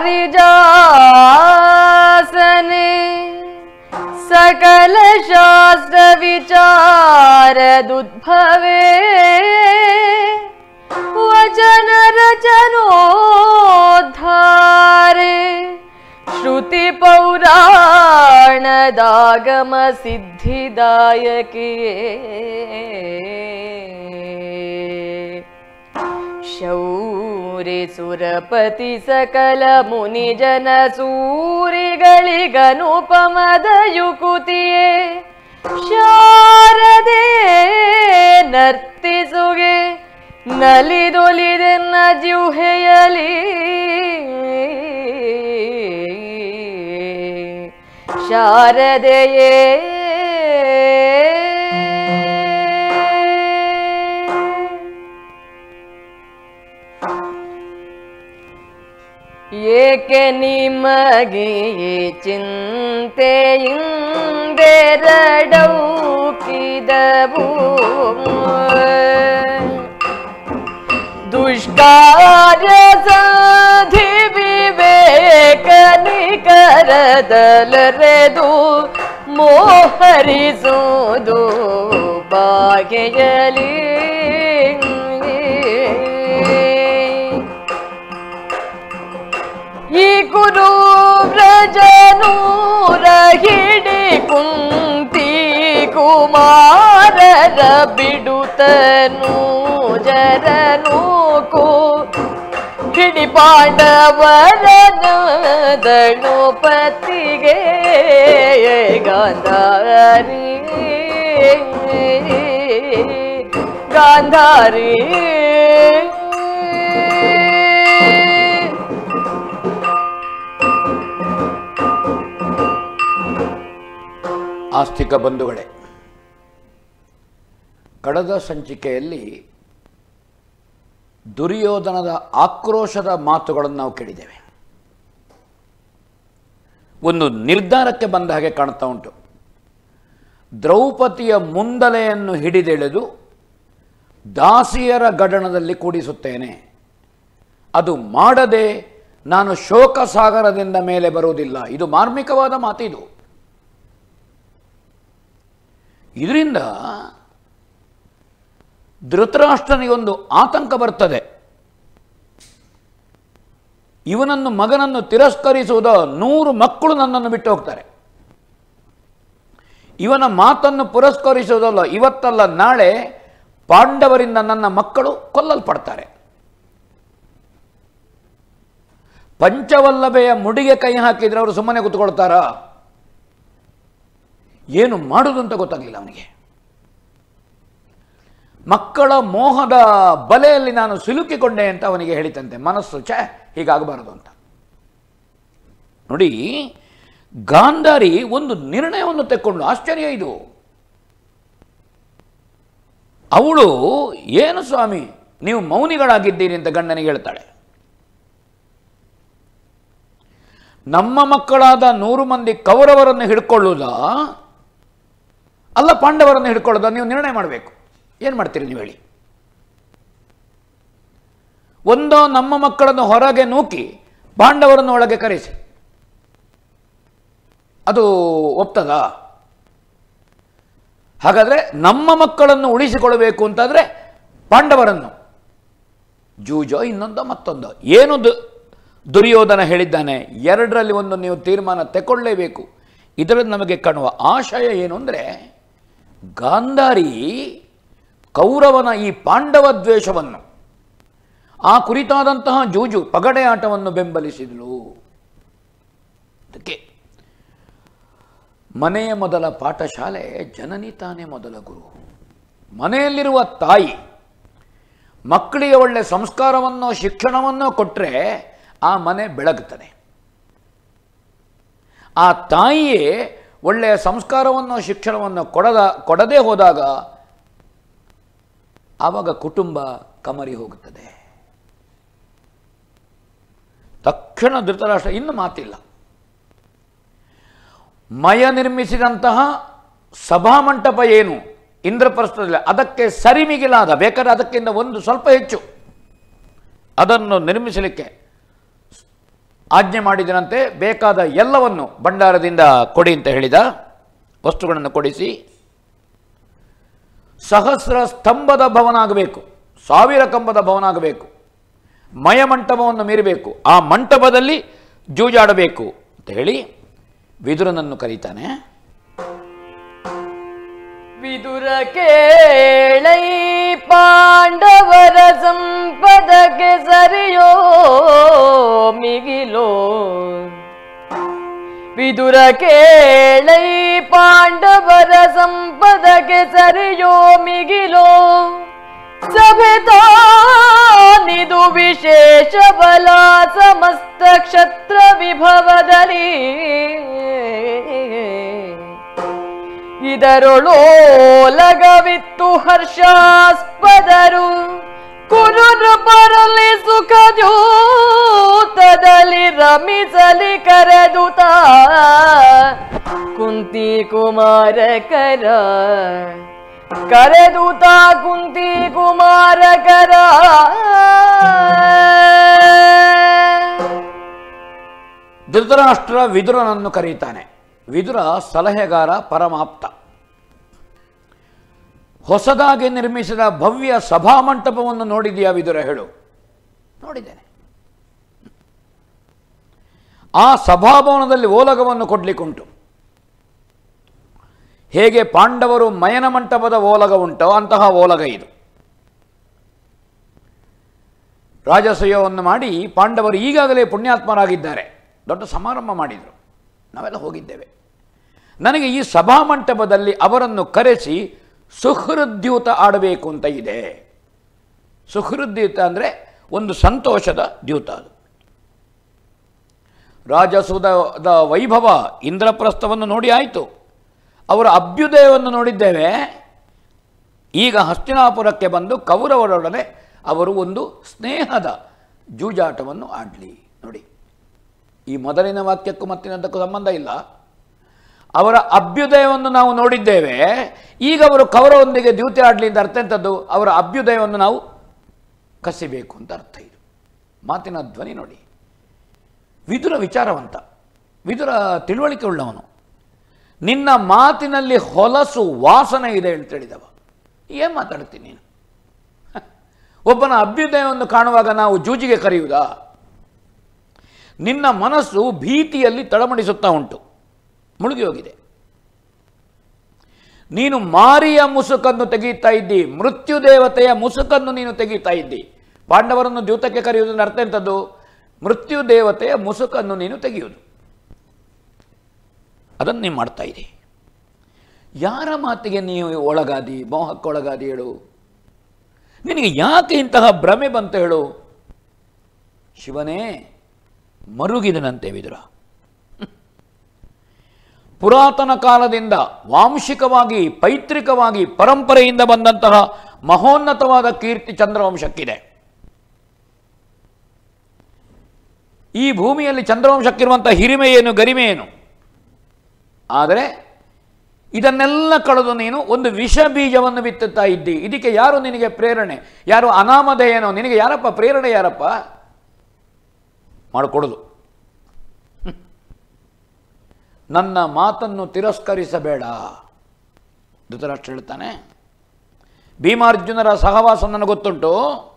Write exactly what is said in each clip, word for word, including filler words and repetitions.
पारिजासने सकल शास्त्र विचारदुद्भवे वचन रचनोद्धारे श्रुति पौराणदागम सिद्धिदायके शौर्य सुरपति सकल मुनिजन सूरिಗಳಿಗನುಪಮದ ಯುಕುತಿಯೇ ಶಾರದೆ ನರ್ತಿಸುಗೆ ನಲಿದೊಲಿದೆನ್ನ ಜಿಹ್ವೆಯಲಿ ಶಾರದೆಯೇ ಏಕೆ ನಿಮಗೆ ಚಿಂತೆಯಿಂದೆರಡೌಕಿದವು ದುಷ್ಕಾರ್ಯ ಸಾಧಿ ವಿವೇಕ ನಿಕರದಲರೆದು ಮೋಹರಿಸುವುದು ಬಾಗೆಯಲಿ ಈ ಕುರು ವ್ರಜನೂರ ಹಿಡಿ ಕುಂತಿ ಕುಮಾರರ ಬಿಡುತ್ತನು ಜರನೂಕು ಹಿಡಿ ಪಾಂಡವರನದಳು ಪತಿಗೆ ಗಾಂಧಾರಿ ಗಾಂಧಾರಿ ಆಸ್ತಿಕ ಬಂಧುಗಳೇ, ಕಳೆದ ಸಂಚಿಕೆಯಲ್ಲಿ ದುರ್ಯೋಧನದ ಆಕ್ರೋಶದ ಮಾತುಗಳನ್ನು ನಾವು ಕೇಳಿದ್ದೇವೆ. ಒಂದು ನಿರ್ಧಾರಕ್ಕೆ ಬಂದ ಹಾಗೆ ಕಾಣ್ತಾ ಉಂಟು. ದ್ರೌಪದಿಯ ಮುಂದಲೆಯನ್ನು ಹಿಡಿದೆಳೆದು ದಾಸಿಯರ ಗಡಣದಲ್ಲಿ ಕೂಡಿಸುತ್ತೇನೆ, ಅದು ಮಾಡದೆ ನಾನು ಶೋಕಸಾಗರದಿಂದ ಮೇಲೆ ಬರುವುದಿಲ್ಲ. ಇದು ಮಾರ್ಮಿಕವಾದ ಮಾತಿದು. ಇದರಿಂದ ಧೃತರಾಷ್ಟ್ರನಿಗೊಂದು ಆತಂಕ ಬರ್ತದೆ. ಇವನನ್ನು ಮಗನನ್ನು ತಿರಸ್ಕರಿಸುವುದ ನೂರು ಮಕ್ಕಳು ನನ್ನನ್ನು ಬಿಟ್ಟು ಹೋಗ್ತಾರೆ. ಇವನ ಮಾತನ್ನು ಪುರಸ್ಕರಿಸುವುದಲ್ಲ, ಇವತ್ತಲ್ಲ ನಾಳೆ ಪಾಂಡವರಿಂದ ನನ್ನ ಮಕ್ಕಳು ಕೊಲ್ಲಲ್ಪಡ್ತಾರೆ. ಪಂಚವಲ್ಲಭೆಯ ಮುಡಿಗೆ ಕೈ ಹಾಕಿದರೆ ಅವರು ಸುಮ್ಮನೆ ಕೂತ್ಕೊಳ್ತಾರಾ? ಏನು ಮಾಡುವುದು ಅಂತ ಗೊತ್ತಾಗಲಿಲ್ಲ ಅವನಿಗೆ. ಮಕ್ಕಳ ಮೋಹದ ಬಲೆಯಲ್ಲಿ ನಾನು ಸಿಲುಕಿಕೊಂಡೆ ಅಂತ ಅವನಿಗೆ ಹೇಳಿತಂತೆ ಮನಸ್ಸು. ಛೇ, ಹೀಗಾಗಬಾರದು ಅಂತ. ನೋಡಿ, ಗಾಂಧಾರಿ ಒಂದು ನಿರ್ಣಯವನ್ನು ತೆಕ್ಕೊಂಡು, ಆಶ್ಚರ್ಯ ಇದು. ಅವಳು, ಏನು ಸ್ವಾಮಿ ನೀವು ಮೌನಿಗಳಾಗಿದ್ದೀರಿ ಅಂತ ಗಂಡನಿಗೆ ಹೇಳ್ತಾಳೆ. ನಮ್ಮ ಮಕ್ಕಳಾದ ನೂರು ಮಂದಿ ಕೌರವರನ್ನು ಹಿಡ್ಕೊಳ್ಳುವುದಾ ಅಲ್ಲ ಪಾಂಡವರನ್ನು ಹಿಡ್ಕೊಳ್ಳೋದ? ನೀವು ನಿರ್ಣಯ ಮಾಡಬೇಕು. ಏನು ಮಾಡ್ತೀರಿ ನೀವು ಹೇಳಿ? ಒಂದೋ ನಮ್ಮ ಮಕ್ಕಳನ್ನು ಹೊರಗೆ ನೂಕಿ ಪಾಂಡವರನ್ನು ಒಳಗೆ ಕರೆಸಿ, ಅದು ಒಪ್ತದಾ? ಹಾಗಾದರೆ ನಮ್ಮ ಮಕ್ಕಳನ್ನು ಉಳಿಸಿಕೊಳ್ಳಬೇಕು ಅಂತಾದರೆ ಪಾಂಡವರನ್ನು ಜೂಜೋ ಇನ್ನೊಂದೋ ಮತ್ತೊಂದೋ. ಏನು ದುರ್ಯೋಧನ ಹೇಳಿದ್ದಾನೆ, ಎರಡರಲ್ಲಿ ಒಂದು ನೀವು ತೀರ್ಮಾನ ತೆಕೊಳ್ಳೇಬೇಕು. ಇದರಲ್ಲಿ ನಮಗೆ ಕಾಣುವ ಆಶಯ ಏನು ಅಂದರೆ, ಗಾಂಧಾರಿ ಕೌರವನ ಈ ಪಾಂಡವ ದ್ವೇಷವನ್ನು, ಆ ಕುರಿತಾದಂತಹ ಜೂಜು ಪಗಡೆ ಆಟವನ್ನು ಬೆಂಬಲಿಸಿದಳು. ಅದಕ್ಕೆ ಮನೆಯ ಮೊದಲ ಪಾಠಶಾಲೆ ಜನನಿ ತಾನೇ ಮೊದಲ ಗುರು. ಮನೆಯಲ್ಲಿರುವ ತಾಯಿ ಮಕ್ಕಳಿಗೆ ಒಳ್ಳೆ ಸಂಸ್ಕಾರವನ್ನು ಶಿಕ್ಷಣವನ್ನು ಕೊಟ್ಟರೆ ಆ ಮನೆ ಬೆಳಗುತ್ತದೆ. ಆ ತಾಯಿಯೇ ಒಳ್ಳೆಯ ಸಂಸ್ಕಾರವನ್ನು ಶಿಕ್ಷಣವನ್ನು ಕೊಡದ ಕೊಡದೇ ಹೋದಾಗ ಆವಾಗ ಕುಟುಂಬ ಕಮರಿ ಹೋಗುತ್ತದೆ. ತಕ್ಷಣ ಧೃತರಾಷ್ಟ್ರ ಇನ್ನು ಮಾತಿಲ್ಲ. ಮಯ ನಿರ್ಮಿಸಿದಂತಹ ಸಭಾಮಂಟಪ ಏನು ಇಂದ್ರಪ್ರಸ್ಥದಲ್ಲಿ, ಅದಕ್ಕೆ ಸರಿಮಿಗಿಲಾದ, ಬೇಕಾದ್ರೆ ಅದಕ್ಕಿಂತ ಒಂದು ಸ್ವಲ್ಪ ಹೆಚ್ಚು ಅದನ್ನು ನಿರ್ಮಿಸಲಿಕ್ಕೆ ಆಜ್ಞೆ ಮಾಡಿದನಂತೆ ಬೇಕಾದ ಎಲ್ಲವನ್ನು ಭಂಡಾರದಿಂದ ಕೊಡಿ ಅಂತ ಹೇಳಿದ. ವಸ್ತುಗಳನ್ನು ಕೊಡಿಸಿ ಸಹಸ್ರ ಸ್ತಂಭದ ಭವನ ಆಗಬೇಕು, ಸಾವಿರ ಕಂಬದ ಭವನ ಆಗಬೇಕು, ಮಯಮಂಟಪವನ್ನು ಮೀರಬೇಕು, ಆ ಮಂಟಪದಲ್ಲಿ ಜೂಜಾಡಬೇಕು ಅಂತ ಹೇಳಿ ವಿದುರನನ್ನು ಕರೀತಾನೆ. ವಿದುರ ಕೇಳೈ ಪಾಂಡವರ ಸಂಪದಕ್ಕೆ ಸರಿಯೋ ಮಿಗಿಲೋ. ವಿದುರ ಕೇಳೈ ಪಾಂಡವರ ಸಂಪದಕ್ಕೆ ಸರಿಯೋ ಮಿಗಿಲೋ. ಸಭೆತಾನಿದು ವಿಶೇಷ ಬಲ ಸಮಸ್ತ ಕ್ಷತ್ರ ವಿಭವದಲ್ಲಿ. ಇದರೊಳೋಲಗವಿತ್ತು ಹರ್ಷಾಸ್ಪದರು ಕುರು ನೃಪರಲ್ಲಿ ಸುಖದ್ಯೂತದಲ್ಲಿ ರಮಿಸಲಿ ಕರೆದುತ ಕುಂತಿ ಕುಮಾರಕರ ಕರೆದುತ ಕುಂತಿ ಕುಮಾರಕರ. ಧೃತರಾಷ್ಟ್ರ ವಿದುರನನ್ನು ಕರೀತಾನೆ. ವಿದುರ ಸಲಹೆಗಾರ, ಪರಮಾಪ್ತ. ಹೊಸದಾಗಿ ನಿರ್ಮಿಸಿದ ಭವ್ಯ ಸಭಾಮಂಟಪವನ್ನು ನೋಡಿದೆಯಾ ವಿದುರ ಹೇಳು? ನೋಡಿದ್ದೇನೆ. ಆ ಸಭಾಭವನದಲ್ಲಿ ಓಲಗವನ್ನು ಕೊಡ್ಲಿಕ್ಕುಂಟು. ಹೇಗೆ ಪಾಂಡವರು ಮಯನ ಮಂಟಪದ ಓಲಗ ಉಂಟೋ ಅಂತಹ ಓಲಗ ಇದು. ರಾಜಸೂಯವನ್ನು ಮಾಡಿ ಪಾಂಡವರು ಈಗಾಗಲೇ ಪುಣ್ಯಾತ್ಮರಾಗಿದ್ದಾರೆ, ದೊಡ್ಡ ಸಮಾರಂಭ ಮಾಡಿದರು, ನಾವೆಲ್ಲ ಹೋಗಿದ್ದೇವೆ. ನನಗೆ ಈ ಸಭಾಮಂಟಪದಲ್ಲಿ ಅವರನ್ನು ಕರೆಸಿ ಸುಹೃದ್ಯೂತ ಆಡಬೇಕು ಅಂತ ಇದೆ. ಸುಹೃದ್ಯೂತ ಅಂದರೆ ಒಂದು ಸಂತೋಷದ ದ್ಯೂತ. ಅದು ರಾಜಸುಧದ ವೈಭವ, ಇಂದ್ರಪ್ರಸ್ಥವನ್ನು ನೋಡಿ ಆಯಿತು, ಅವರ ಅಭ್ಯುದಯವನ್ನು ನೋಡಿದ್ದೇವೆ. ಈಗ ಹಸ್ತಿನಾಪುರಕ್ಕೆ ಬಂದು ಕೌರವರೊಡನೆ ಅವರು ಒಂದು ಸ್ನೇಹದ ಜೂಜಾಟವನ್ನು ಆಡಲಿ. ನೋಡಿ, ಈ ಮೊದಲಿನ ವಾಕ್ಯಕ್ಕೂ ಮತ್ತಿನದಕ್ಕೂ ಸಂಬಂಧ ಇಲ್ಲ. ಅವರ ಅಭ್ಯುದಯವನ್ನು ನಾವು ನೋಡಿದ್ದೇವೆ. ಈಗ ಅವರು ಕೌರವರೊಂದಿಗೆ ದ್ಯೂತಿ ಆಡಲಿ ಅಂತ ಅರ್ಥ ಎಂಥದ್ದು? ಅವರ ಅಭ್ಯುದಯವನ್ನು ನಾವು ಕಸಿಬೇಕು ಅಂತ ಅರ್ಥ. ಇದು ಮಾತಿನ ಧ್ವನಿ ನೋಡಿ. ವಿದುರ ವಿಚಾರವಂತ, ವಿದುರ ತಿಳುವಳಿಕೆ ಉಳ್ಳವನು. ನಿನ್ನ ಮಾತಿನಲ್ಲಿ ಹೊಲಸು ವಾಸನೆ ಇದೆ ಅಂತ ಹೇಳಿದವ. ಏನು ಮಾತಾಡ್ತೀನಿ ನೀನು? ಒಬ್ಬನ ಅಭ್ಯುದಯವನ್ನು ಕಾಣುವಾಗ ನಾವು ಜೂಜಿಗೆ ಕರೆಯುವುದಾ? ನಿನ್ನ ಮನಸ್ಸು ಭೀತಿಯಲ್ಲಿ ತಳಮಡಿಸುತ್ತಾ ಉಂಟು, ಮುಳುಗಿ ಹೋಗಿದೆ. ನೀನು ಮಾರಿಯ ಮುಸುಕನ್ನು ತೆಗೀತಾ ಇದ್ದಿ, ಮೃತ್ಯು ದೇವತೆಯ ಮುಸುಕನ್ನು ನೀನು ತೆಗೀತಾ ಇದ್ದಿ. ಪಾಂಡವರನ್ನು ದ್ಯೂತಕ್ಕೆ ಕರೆಯುವುದನ್ನು ಅರ್ಥ ಎಂಥದ್ದು? ಮೃತ್ಯು ದೇವತೆಯ ಮುಸುಕನ್ನು ನೀನು ತೆಗೆಯುವುದು. ಅದನ್ನು ನೀವು ಮಾಡ್ತಾ ಇದ್ದಿ. ಯಾರ ಮಾತಿಗೆ ನೀವು ಒಳಗಾದಿ, ಮೋಹಕ್ಕೊಳಗಾದಿ ಹೇಳು? ನಿನಗೆ ಯಾಕೆ ಇಂತಹ ಭ್ರಮೆ ಬಂತು ಹೇಳು? ಶಿವನೇ ಮರುಗಿದನಂತೆ ವಿದುರ. ಪುರಾತನ ಕಾಲದಿಂದ ವಾಂಶಿಕವಾಗಿ, ಪೈತೃಕವಾಗಿ, ಪರಂಪರೆಯಿಂದ ಬಂದಂತಹ ಮಹೋನ್ನತವಾದ ಕೀರ್ತಿ ಚಂದ್ರವಂಶಕ್ಕಿದೆ. ಈ ಭೂಮಿಯಲ್ಲಿ ಚಂದ್ರವಂಶಕ್ಕಿರುವಂಥ ಹಿರಿಮೆ ಏನು, ಗರಿಮೆ ಏನು? ಆದರೆ ಇದನ್ನೆಲ್ಲ ಕಳೆದು ನೀನು ಒಂದು ವಿಷ ಬೀಜವನ್ನು ಬಿತ್ತುತ್ತಾ ಇದ್ದಿ. ಇದಕ್ಕೆ ಯಾರು ನಿನಗೆ ಪ್ರೇರಣೆ? ಯಾರು ಅನಾಮಧೇಯನೋ? ನಿನಗೆ ಯಾರಪ್ಪ ಪ್ರೇರಣೆ? ಯಾರಪ್ಪ ಮಾಡಿಕೊಡೋದು? ನನ್ನ ಮಾತನ್ನು ತಿರಸ್ಕರಿಸಬೇಡ. ಧೃತರಾಷ್ಟ್ರ ಹೇಳ್ತಾನೆ, ಭೀಮಾರ್ಜುನರ ಸಹವಾಸ ನನಗೆ ಗೊತ್ತುಂಟು.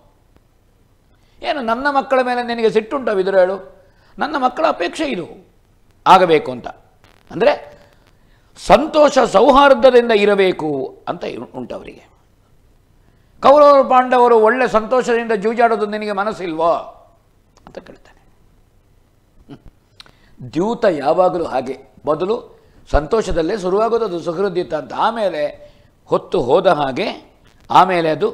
ಏನು ನನ್ನ ಮಕ್ಕಳ ಮೇಲೆ ನಿನಗೆ ಸಿಟ್ಟುಂಟ ವಿದುರ ಹೇಳು? ನನ್ನ ಮಕ್ಕಳ ಅಪೇಕ್ಷೆ ಇದು ಆಗಬೇಕು ಅಂತ. ಅಂದರೆ ಸಂತೋಷ ಸೌಹಾರ್ದದಿಂದ ಇರಬೇಕು ಅಂತ ಉಂಟವರಿಗೆ. ಕೌರವರು ಪಾಂಡವರು ಒಳ್ಳೆ ಸಂತೋಷದಿಂದ ಜೂಜಾಡೋದು ನಿನಗೆ ಮನಸ್ಸಿಲ್ವೋ ಅಂತ ಕೇಳ್ತಾನೆ. ದ್ಯೂತ ಯಾವಾಗಲೂ ಹಾಗೆ, ಮೊದಲು ಸಂತೋಷದಲ್ಲೇ ಶುರುವಾಗೋದು ಅದು ಸುಹೃದ್ಯೂತ ಅಂತ. ಆಮೇಲೆ ಹೊತ್ತು ಹೋದ ಹಾಗೆ ಆಮೇಲೆ ಅದು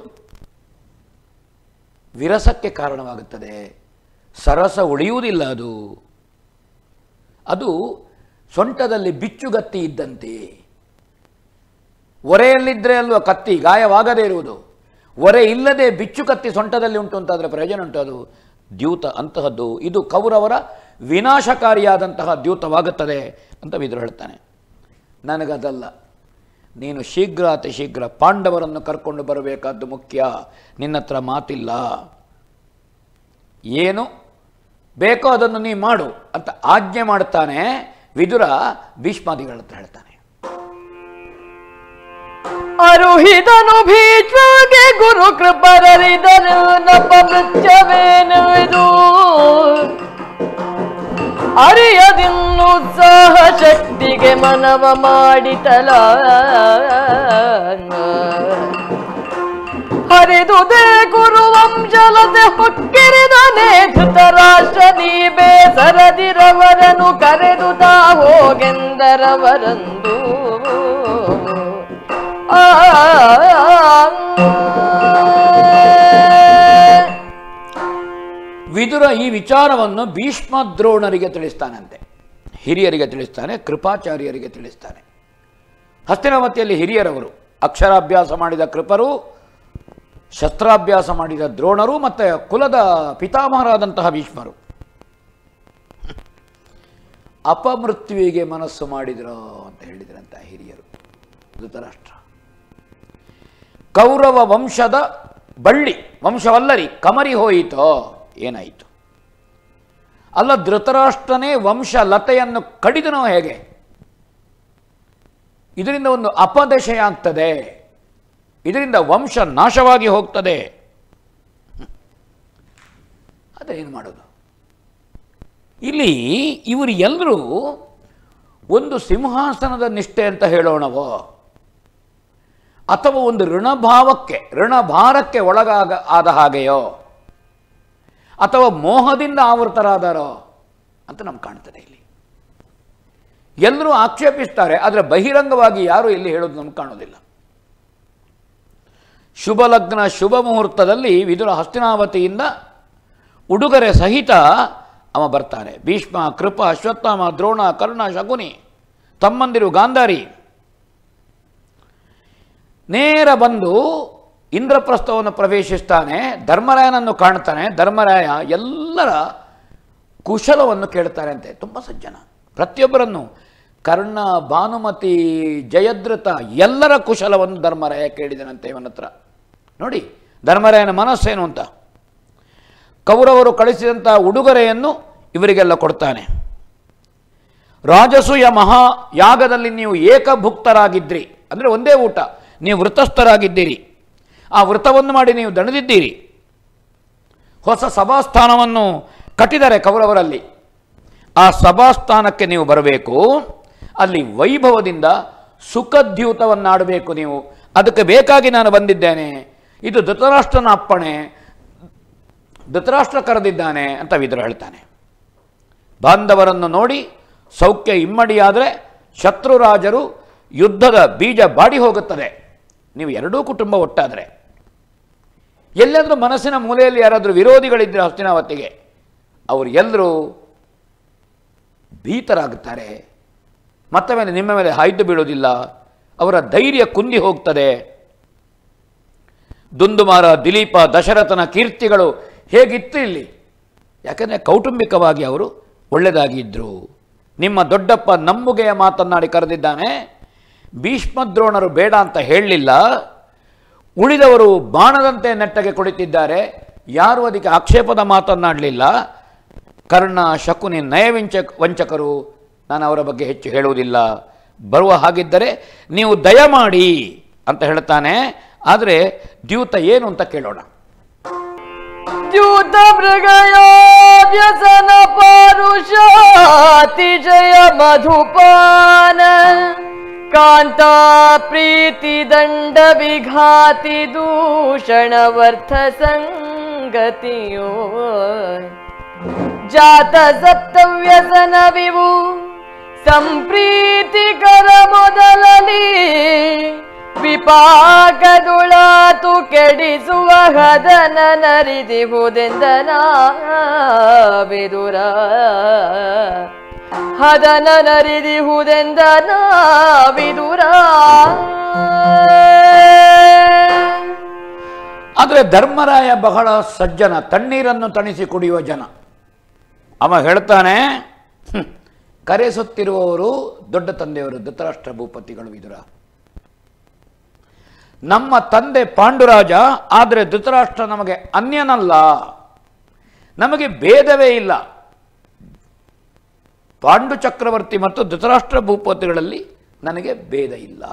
ವಿರಸಕ್ಕೆ ಕಾರಣವಾಗುತ್ತದೆ. ಸರಸ ಉಳಿಯುವುದಿಲ್ಲ. ಅದು ಅದು ಸೊಂಟದಲ್ಲಿ ಬಿಚ್ಚುಗತ್ತಿ ಇದ್ದಂತೆ. ಒರೆಯಲ್ಲಿದ್ದರೆ ಅಲ್ವ ಕತ್ತಿ ಗಾಯವಾಗದೇ ಇರುವುದು. ಒರೆ ಇಲ್ಲದೆ ಬಿಚ್ಚು ಕತ್ತಿ ಸೊಂಟದಲ್ಲಿ ಉಂಟು ಅಂತಾದರೆ ಪ್ರಯೋಜನ ಉಂಟು. ಅದು ದ್ಯೂತ ಅಂತಹದ್ದು. ಇದು ಕೌರವರ ವಿನಾಶಕಾರಿಯಾದಂತಹ ದ್ಯೂತವಾಗುತ್ತದೆ ಅಂತ ವಿದುರ ಹೇಳ್ತಾನೆ. ನನಗದಲ್ಲ, ನೀನು ಶೀಘ್ರ ಅತಿ ಶೀಘ್ರ ಪಾಂಡವರನ್ನು ಕರ್ಕೊಂಡು ಬರಬೇಕಾದ್ದು ಮುಖ್ಯ. ನಿನ್ನ ಹತ್ರ ಮಾತಿಲ್ಲ. ಏನು ಬೇಕೋ ಅದನ್ನು ನೀ ಮಾಡು ಅಂತ ಆಜ್ಞೆ ಮಾಡುತ್ತಾನೆ ವಿದುರ ಭೀಷ್ಮಾದಿಗಳ ಹತ್ರ ಹೇಳ್ತಾನೆ. ಅರುಹಿದನು ಭೀಷ್ಮಗೆ ಗುರು ಕೃಪರರಿದನು ನಪಮೃತ್ಯವೇನು ಇದು ಅರಿಯದಿನ್ನುತ್ಸಾಹ ಶಕ್ತಿಗೆ ಮನವ ಮಾಡಿತಲ ಹರಿದುದೇ ಗುರುವಂಶಲತೆ ಹೊಕ್ಕಿರಿದನೇ ಧೃತರಾಷ್ಟ್ರದಿ ಬೇಸರದಿರವರನು ಕರೆದುತ ಹೋಗೆಂದರವರಂದು ಆ ವಿದುರ ಈ ವಿಚಾರವನ್ನು ಭೀಷ್ಮ ದ್ರೋಣರಿಗೆ ತಿಳಿಸ್ತಾನಂತೆ, ಹಿರಿಯರಿಗೆ ತಿಳಿಸ್ತಾನೆ, ಕೃಪಾಚಾರ್ಯರಿಗೆ ತಿಳಿಸ್ತಾನೆ. ಹಸ್ತಿನಾವತಿಯಲ್ಲಿ ಹಿರಿಯರವರು, ಅಕ್ಷರಾಭ್ಯಾಸ ಮಾಡಿದ ಕೃಪರು, ಶಸ್ತ್ರಾಭ್ಯಾಸ ಮಾಡಿದ ದ್ರೋಣರು, ಮತ್ತು ಕುಲದ ಪಿತಾಮಹರಾದಂತಹ ಭೀಷ್ಮರು. ಅಪಮೃತ್ಯುವಿಗೆ ಮನಸ್ಸು ಮಾಡಿದ್ರು ಅಂತ ಹೇಳಿದ್ರಂತ ಹಿರಿಯರು. ಧೃತರಾಷ್ಟ್ರ ಕೌರವ ವಂಶದ ಬಳ್ಳಿ, ವಂಶವಲ್ಲರಿ ಕಮರಿ ಹೋಯಿತೋ, ಏನಾಯಿತು? ಅಲ್ಲ, ಧೃತರಾಷ್ಟ್ರನೇ ವಂಶ ಲತೆಯನ್ನು ಕಡಿದನೋ ಹೇಗೆ? ಇದರಿಂದ ಒಂದು ಅಪದಶೆಯಾಗ್ತದೆ, ಇದರಿಂದ ವಂಶ ನಾಶವಾಗಿ ಹೋಗ್ತದೆ. ಅದೇನು ಮಾಡೋದು? ಇಲ್ಲಿ ಇವರು ಎಲ್ಲರೂ ಒಂದು ಸಿಂಹಾಸನದ ನಿಷ್ಠೆ ಅಂತ ಹೇಳೋಣವೋ, ಅಥವಾ ಒಂದು ಋಣಭಾವಕ್ಕೆ ಋಣಭಾರಕ್ಕೆ ಒಳಗಾಗ ಆದ ಹಾಗೆಯೋ, ಅಥವಾ ಮೋಹದಿಂದ ಆವೃತರಾದಾರೋ ಅಂತ ನಮ್ಗೆ ಕಾಣ್ತದೆ. ಇಲ್ಲಿ ಎಲ್ಲರೂ ಆಕ್ಷೇಪಿಸ್ತಾರೆ, ಆದರೆ ಬಹಿರಂಗವಾಗಿ ಯಾರು ಇಲ್ಲಿ ಹೇಳೋದು ನಮ್ಗೆ ಕಾಣೋದಿಲ್ಲ. ಶುಭ ಲಗ್ನ ಶುಭ ಮುಹೂರ್ತದಲ್ಲಿ ವಿದುರ ಹಸ್ತಿನಾವತಿಯಿಂದ ಉಡುಗೊರೆ ಸಹಿತ ಅವ ಬರ್ತಾನೆ. ಭೀಷ್ಮ, ಕೃಪ, ಅಶ್ವತ್ಥಾಮ, ದ್ರೋಣ, ಕರ್ಣ, ಶಕುನಿ, ತಮ್ಮಂದಿರು ಗಾಂಧಾರಿ ನೇರ ಬಂದು ಇಂದ್ರಪ್ರಸ್ಥವನ್ನು ಪ್ರವೇಶಿಸ್ತಾನೆ. ಧರ್ಮರಾಯನನ್ನು ಕಾಣ್ತಾನೆ. ಧರ್ಮರಾಯ ಎಲ್ಲರ ಕುಶಲವನ್ನು ಕೇಳ್ತಾರೆ ಅಂತೆ. ತುಂಬ ಸಜ್ಜನ, ಪ್ರತಿಯೊಬ್ಬರನ್ನು, ಕರ್ಣ, ಭಾನುಮತಿ, ಜಯದ್ರಥ ಎಲ್ಲರ ಕುಶಲವನ್ನು ಧರ್ಮರಾಯ ಕೇಳಿದನಂತೆ ಇವನ ಹತ್ರ. ನೋಡಿ ಧರ್ಮರಾಯನ ಮನಸ್ಸೇನು ಅಂತ. ಕೌರವರು ಕಳಿಸಿದಂಥ ಉಡುಗೊರೆಯನ್ನು ಇವರಿಗೆಲ್ಲ ಕೊಡ್ತಾನೆ. ರಾಜಸೂಯ ಮಹಾ ಯಾಗದಲ್ಲಿ ನೀವು ಏಕಭುಕ್ತರಾಗಿದ್ರಿ, ಅಂದರೆ ಒಂದೇ ಊಟ, ನೀವು ವೃತಸ್ಥರಾಗಿದ್ದೀರಿ. ಆ ವೃತವನ್ನು ಮಾಡಿ ನೀವು ದಣಿದಿದ್ದೀರಿ. ಹೊಸ ಸಭಾಸ್ಥಾನವನ್ನು ಕಟ್ಟಿದ್ದಾರೆ ಕೌರವರಲ್ಲಿ. ಆ ಸಭಾಸ್ಥಾನಕ್ಕೆ ನೀವು ಬರಬೇಕು. ಅಲ್ಲಿ ವೈಭವದಿಂದ ಸುಖದ್ಯೂತವನ್ನಾಡಬೇಕು ನೀವು. ಅದಕ್ಕೆ ಬೇಕಾಗಿ ನಾನು ಬಂದಿದ್ದೇನೆ. ಇದು ಧೃತರಾಷ್ಟ್ರನ ಅಪ್ಪಣೆ, ಧೃತರಾಷ್ಟ್ರ ಕರೆದಿದ್ದಾನೆ ಅಂತ ವಿದುರ ಹೇಳ್ತಾನೆ. ಬಾಂಧವರನ್ನು ನೋಡಿ ಸೌಖ್ಯ ಇಮ್ಮಡಿಯಾದರೆ ಶತ್ರುರಾಜರು ಯುದ್ಧದ ಬೀಜ ಬಾಡಿ ಹೋಗುತ್ತದೆ. ನೀವು ಎರಡೂ ಕುಟುಂಬ ಒಟ್ಟಾದರೆ. ಎಲ್ಲಾದರೂ ಮನಸ್ಸಿನ ಮೂಲೆಯಲ್ಲಿ ಯಾರಾದರೂ ವಿರೋಧಿಗಳಿದ್ದರೆ ಹಸ್ತಿನಾವತಿಗೆ, ಅವರು ಎಲ್ಲರೂ ಭೀತರಾಗುತ್ತಾರೆ. ಮತ್ತೆ ಮೇಲೆ ನಿಮ್ಮ ಮೇಲೆ ಹಾಯ್ದು ಬೀಳೋದಿಲ್ಲ. ಅವರ ಧೈರ್ಯ ಕುಂದಿ ಹೋಗ್ತದೆ. ದುಂದುಮಾರ, ದಿಲೀಪ, ದಶರಥನ ಕೀರ್ತಿಗಳು ಹೇಗಿತ್ತು ಇಲ್ಲಿ? ಯಾಕಂದರೆ ಕೌಟುಂಬಿಕವಾಗಿ ಅವರು ಒಳ್ಳೆಯದಾಗಿ ಇದ್ದರು. ನಿಮ್ಮ ದೊಡ್ಡಪ್ಪ ನಂಬುಗೆಯ ಮಾತನ್ನಾಡಿ ಕರೆದಿದ್ದಾನೆ. ಭೀಷ್ಮದ್ರೋಣರು ಬೇಡ ಅಂತ ಹೇಳಲಿಲ್ಲ. ಉಳಿದವರು ಬಾಣದಂತೆ ನೆಟ್ಟಗೆ ಕುಳಿತಿದ್ದಾರೆ. ಯಾರೂ ಅದಕ್ಕೆ ಆಕ್ಷೇಪದ ಮಾತನ್ನಾಡಲಿಲ್ಲ. ಕರ್ಣ, ಶಕುನಿ ನಯವಂಚ ವಂಚಕರು. ನಾನು ಅವರ ಬಗ್ಗೆ ಹೆಚ್ಚು ಹೇಳುವುದಿಲ್ಲ. ಬರುವ ಹಾಗಿದ್ದರೆ ನೀವು ದಯಮಾಡಿ ಅಂತ ಹೇಳ್ತಾನೆ. ಆದರೆ ದ್ಯೂತ ಏನು ಅಂತ ಕೇಳೋಣ. ದ್ಯೂತ ಮೃಗಯ ವ್ಯಸನ ಪಾರುಷಾತಿಜಯ ಮಧುಪಾನ ಕಾಂತಾ ಪ್ರೀತಿ ದಂಡ ವಿಘಾತಿ ದೂಷಣವರ್ಥ ಸಂಗತಿಯೋ ಜಾತ ಸಪ್ತವ್ಯಸನ ವಿವು ಸಂಪ್ರೀತಿಕರ ಮೊದಲಲಿ ವಿಪಾಕದುಳಾತು ಕೆಡಿಸುವ ಹದನ ನರಿದಿಹುದೆಂದನ ವಿದುರ ಹದನ ನರಿದಿಹುದೆಂದನ ವಿದುರ. ಆದರೆ ಧರ್ಮರಾಯ ಬಹಳ ಸಜ್ಜನ, ತಣ್ಣೀರನ್ನು ತಣಿಸಿ ಕುಡಿಯುವ ಜನ. ಅವ ಹೇಳ್ತಾನೆ, ಕರೆಸುತ್ತಿರುವವರು ದೊಡ್ಡ ತಂದೆಯವರು ಧೃತರಾಷ್ಟ್ರ ಭೂಪತಿಗಳು ವಿದುರ. ನಮ್ಮ ತಂದೆ ಪಾಂಡುರಾಜ, ಆದರೆ ಧೃತರಾಷ್ಟ್ರ ನಮಗೆ ಅನ್ಯನಲ್ಲ. ನಮಗೆ ಭೇದವೇ ಇಲ್ಲ. ಪಾಂಡು ಚಕ್ರವರ್ತಿ ಮತ್ತು ಧೃತರಾಷ್ಟ್ರ ಭೂಪತಿಗಳಲ್ಲಿ ನನಗೆ ಭೇದ ಇಲ್ಲ.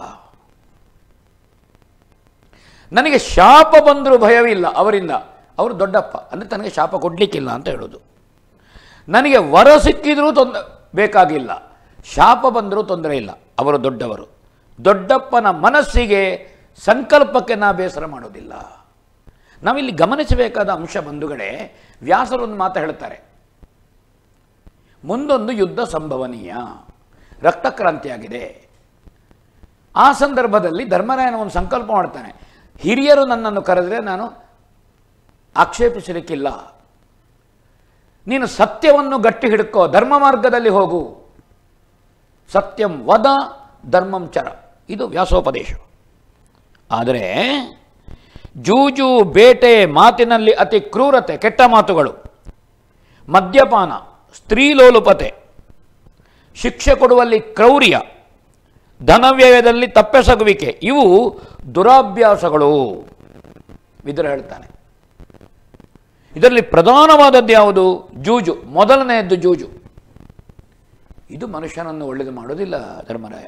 ನನಗೆ ಶಾಪ ಬಂದರೂ ಭಯವಿಲ್ಲ ಅವರಿಂದ. ಅವರು ದೊಡ್ಡಪ್ಪ ಅಂದರೆ ತನಗೆ ಶಾಪ ಕೊಡಲಿಕ್ಕಿಲ್ಲ ಅಂತ ಹೇಳೋದು. ನನಗೆ ವರ ಸಿಕ್ಕಿದರೂ ತೊಂದರೆ ಬೇಕಾಗಿಲ್ಲ, ಶಾಪ ಬಂದರೂ ತೊಂದರೆ ಇಲ್ಲ, ಅವರು ದೊಡ್ಡವರು. ದೊಡ್ಡಪ್ಪನ ಮನಸ್ಸಿಗೆ ಸಂಕಲ್ಪಕ್ಕೆ ನಾ ಬೇಸರ ಮಾಡೋದಿಲ್ಲ. ನಾವಿಲ್ಲಿ ಗಮನಿಸಬೇಕಾದ ಅಂಶ ಬಂಧುಗಳೇ, ವ್ಯಾಸರೊಂದು ಮಾತು ಹೇಳ್ತಾರೆ, ಮುಂದೊಂದು ಯುದ್ಧ ಸಂಭವನೀಯ, ರಕ್ತಕ್ರಾಂತಿಯಾಗಿದೆ. ಆ ಸಂದರ್ಭದಲ್ಲಿ ಧರ್ಮರಾಯನ ಒಂದು ಸಂಕಲ್ಪ ಮಾಡ್ತಾನೆ, ಹಿರಿಯರು ನನ್ನನ್ನು ಕರೆದರೆ ನಾನು ಆಕ್ಷೇಪಿಸಲಿಕ್ಕಿಲ್ಲ, ನೀನು ಸತ್ಯವನ್ನು ಗಟ್ಟಿ ಹಿಡ್ಕೋ, ಧರ್ಮ ಮಾರ್ಗದಲ್ಲಿ ಹೋಗು, ಸತ್ಯಂ ವದ ಧರ್ಮಂ ಚರ, ಇದು ವ್ಯಾಸೋಪದೇಶ. ಆದರೆ ಜೂಜು, ಬೇಟೆ, ಮಾತಿನಲ್ಲಿ ಅತಿ ಕ್ರೂರತೆ, ಕೆಟ್ಟ ಮಾತುಗಳು, ಮದ್ಯಪಾನ, ಸ್ತ್ರೀಲೋಲುಪತೆ, ಶಿಕ್ಷೆ ಕೊಡುವಲ್ಲಿ ಕ್ರೌರ್ಯ, ಧನವ್ಯಯದಲ್ಲಿ ತಪ್ಪೆಸಗುವಿಕೆ, ಇವು ದುರಾಭ್ಯಾಸಗಳು ವಿದುರ ಹೇಳ್ತಾನೆ. ಇದರಲ್ಲಿ ಪ್ರಧಾನವಾದದ್ದು ಯಾವುದು? ಜೂಜು, ಮೊದಲನೆಯದ್ದು ಜೂಜು. ಇದು ಮನುಷ್ಯನನ್ನು ಒಳ್ಳೆಯದು ಮಾಡೋದಿಲ್ಲ ಧರ್ಮರಾಯ.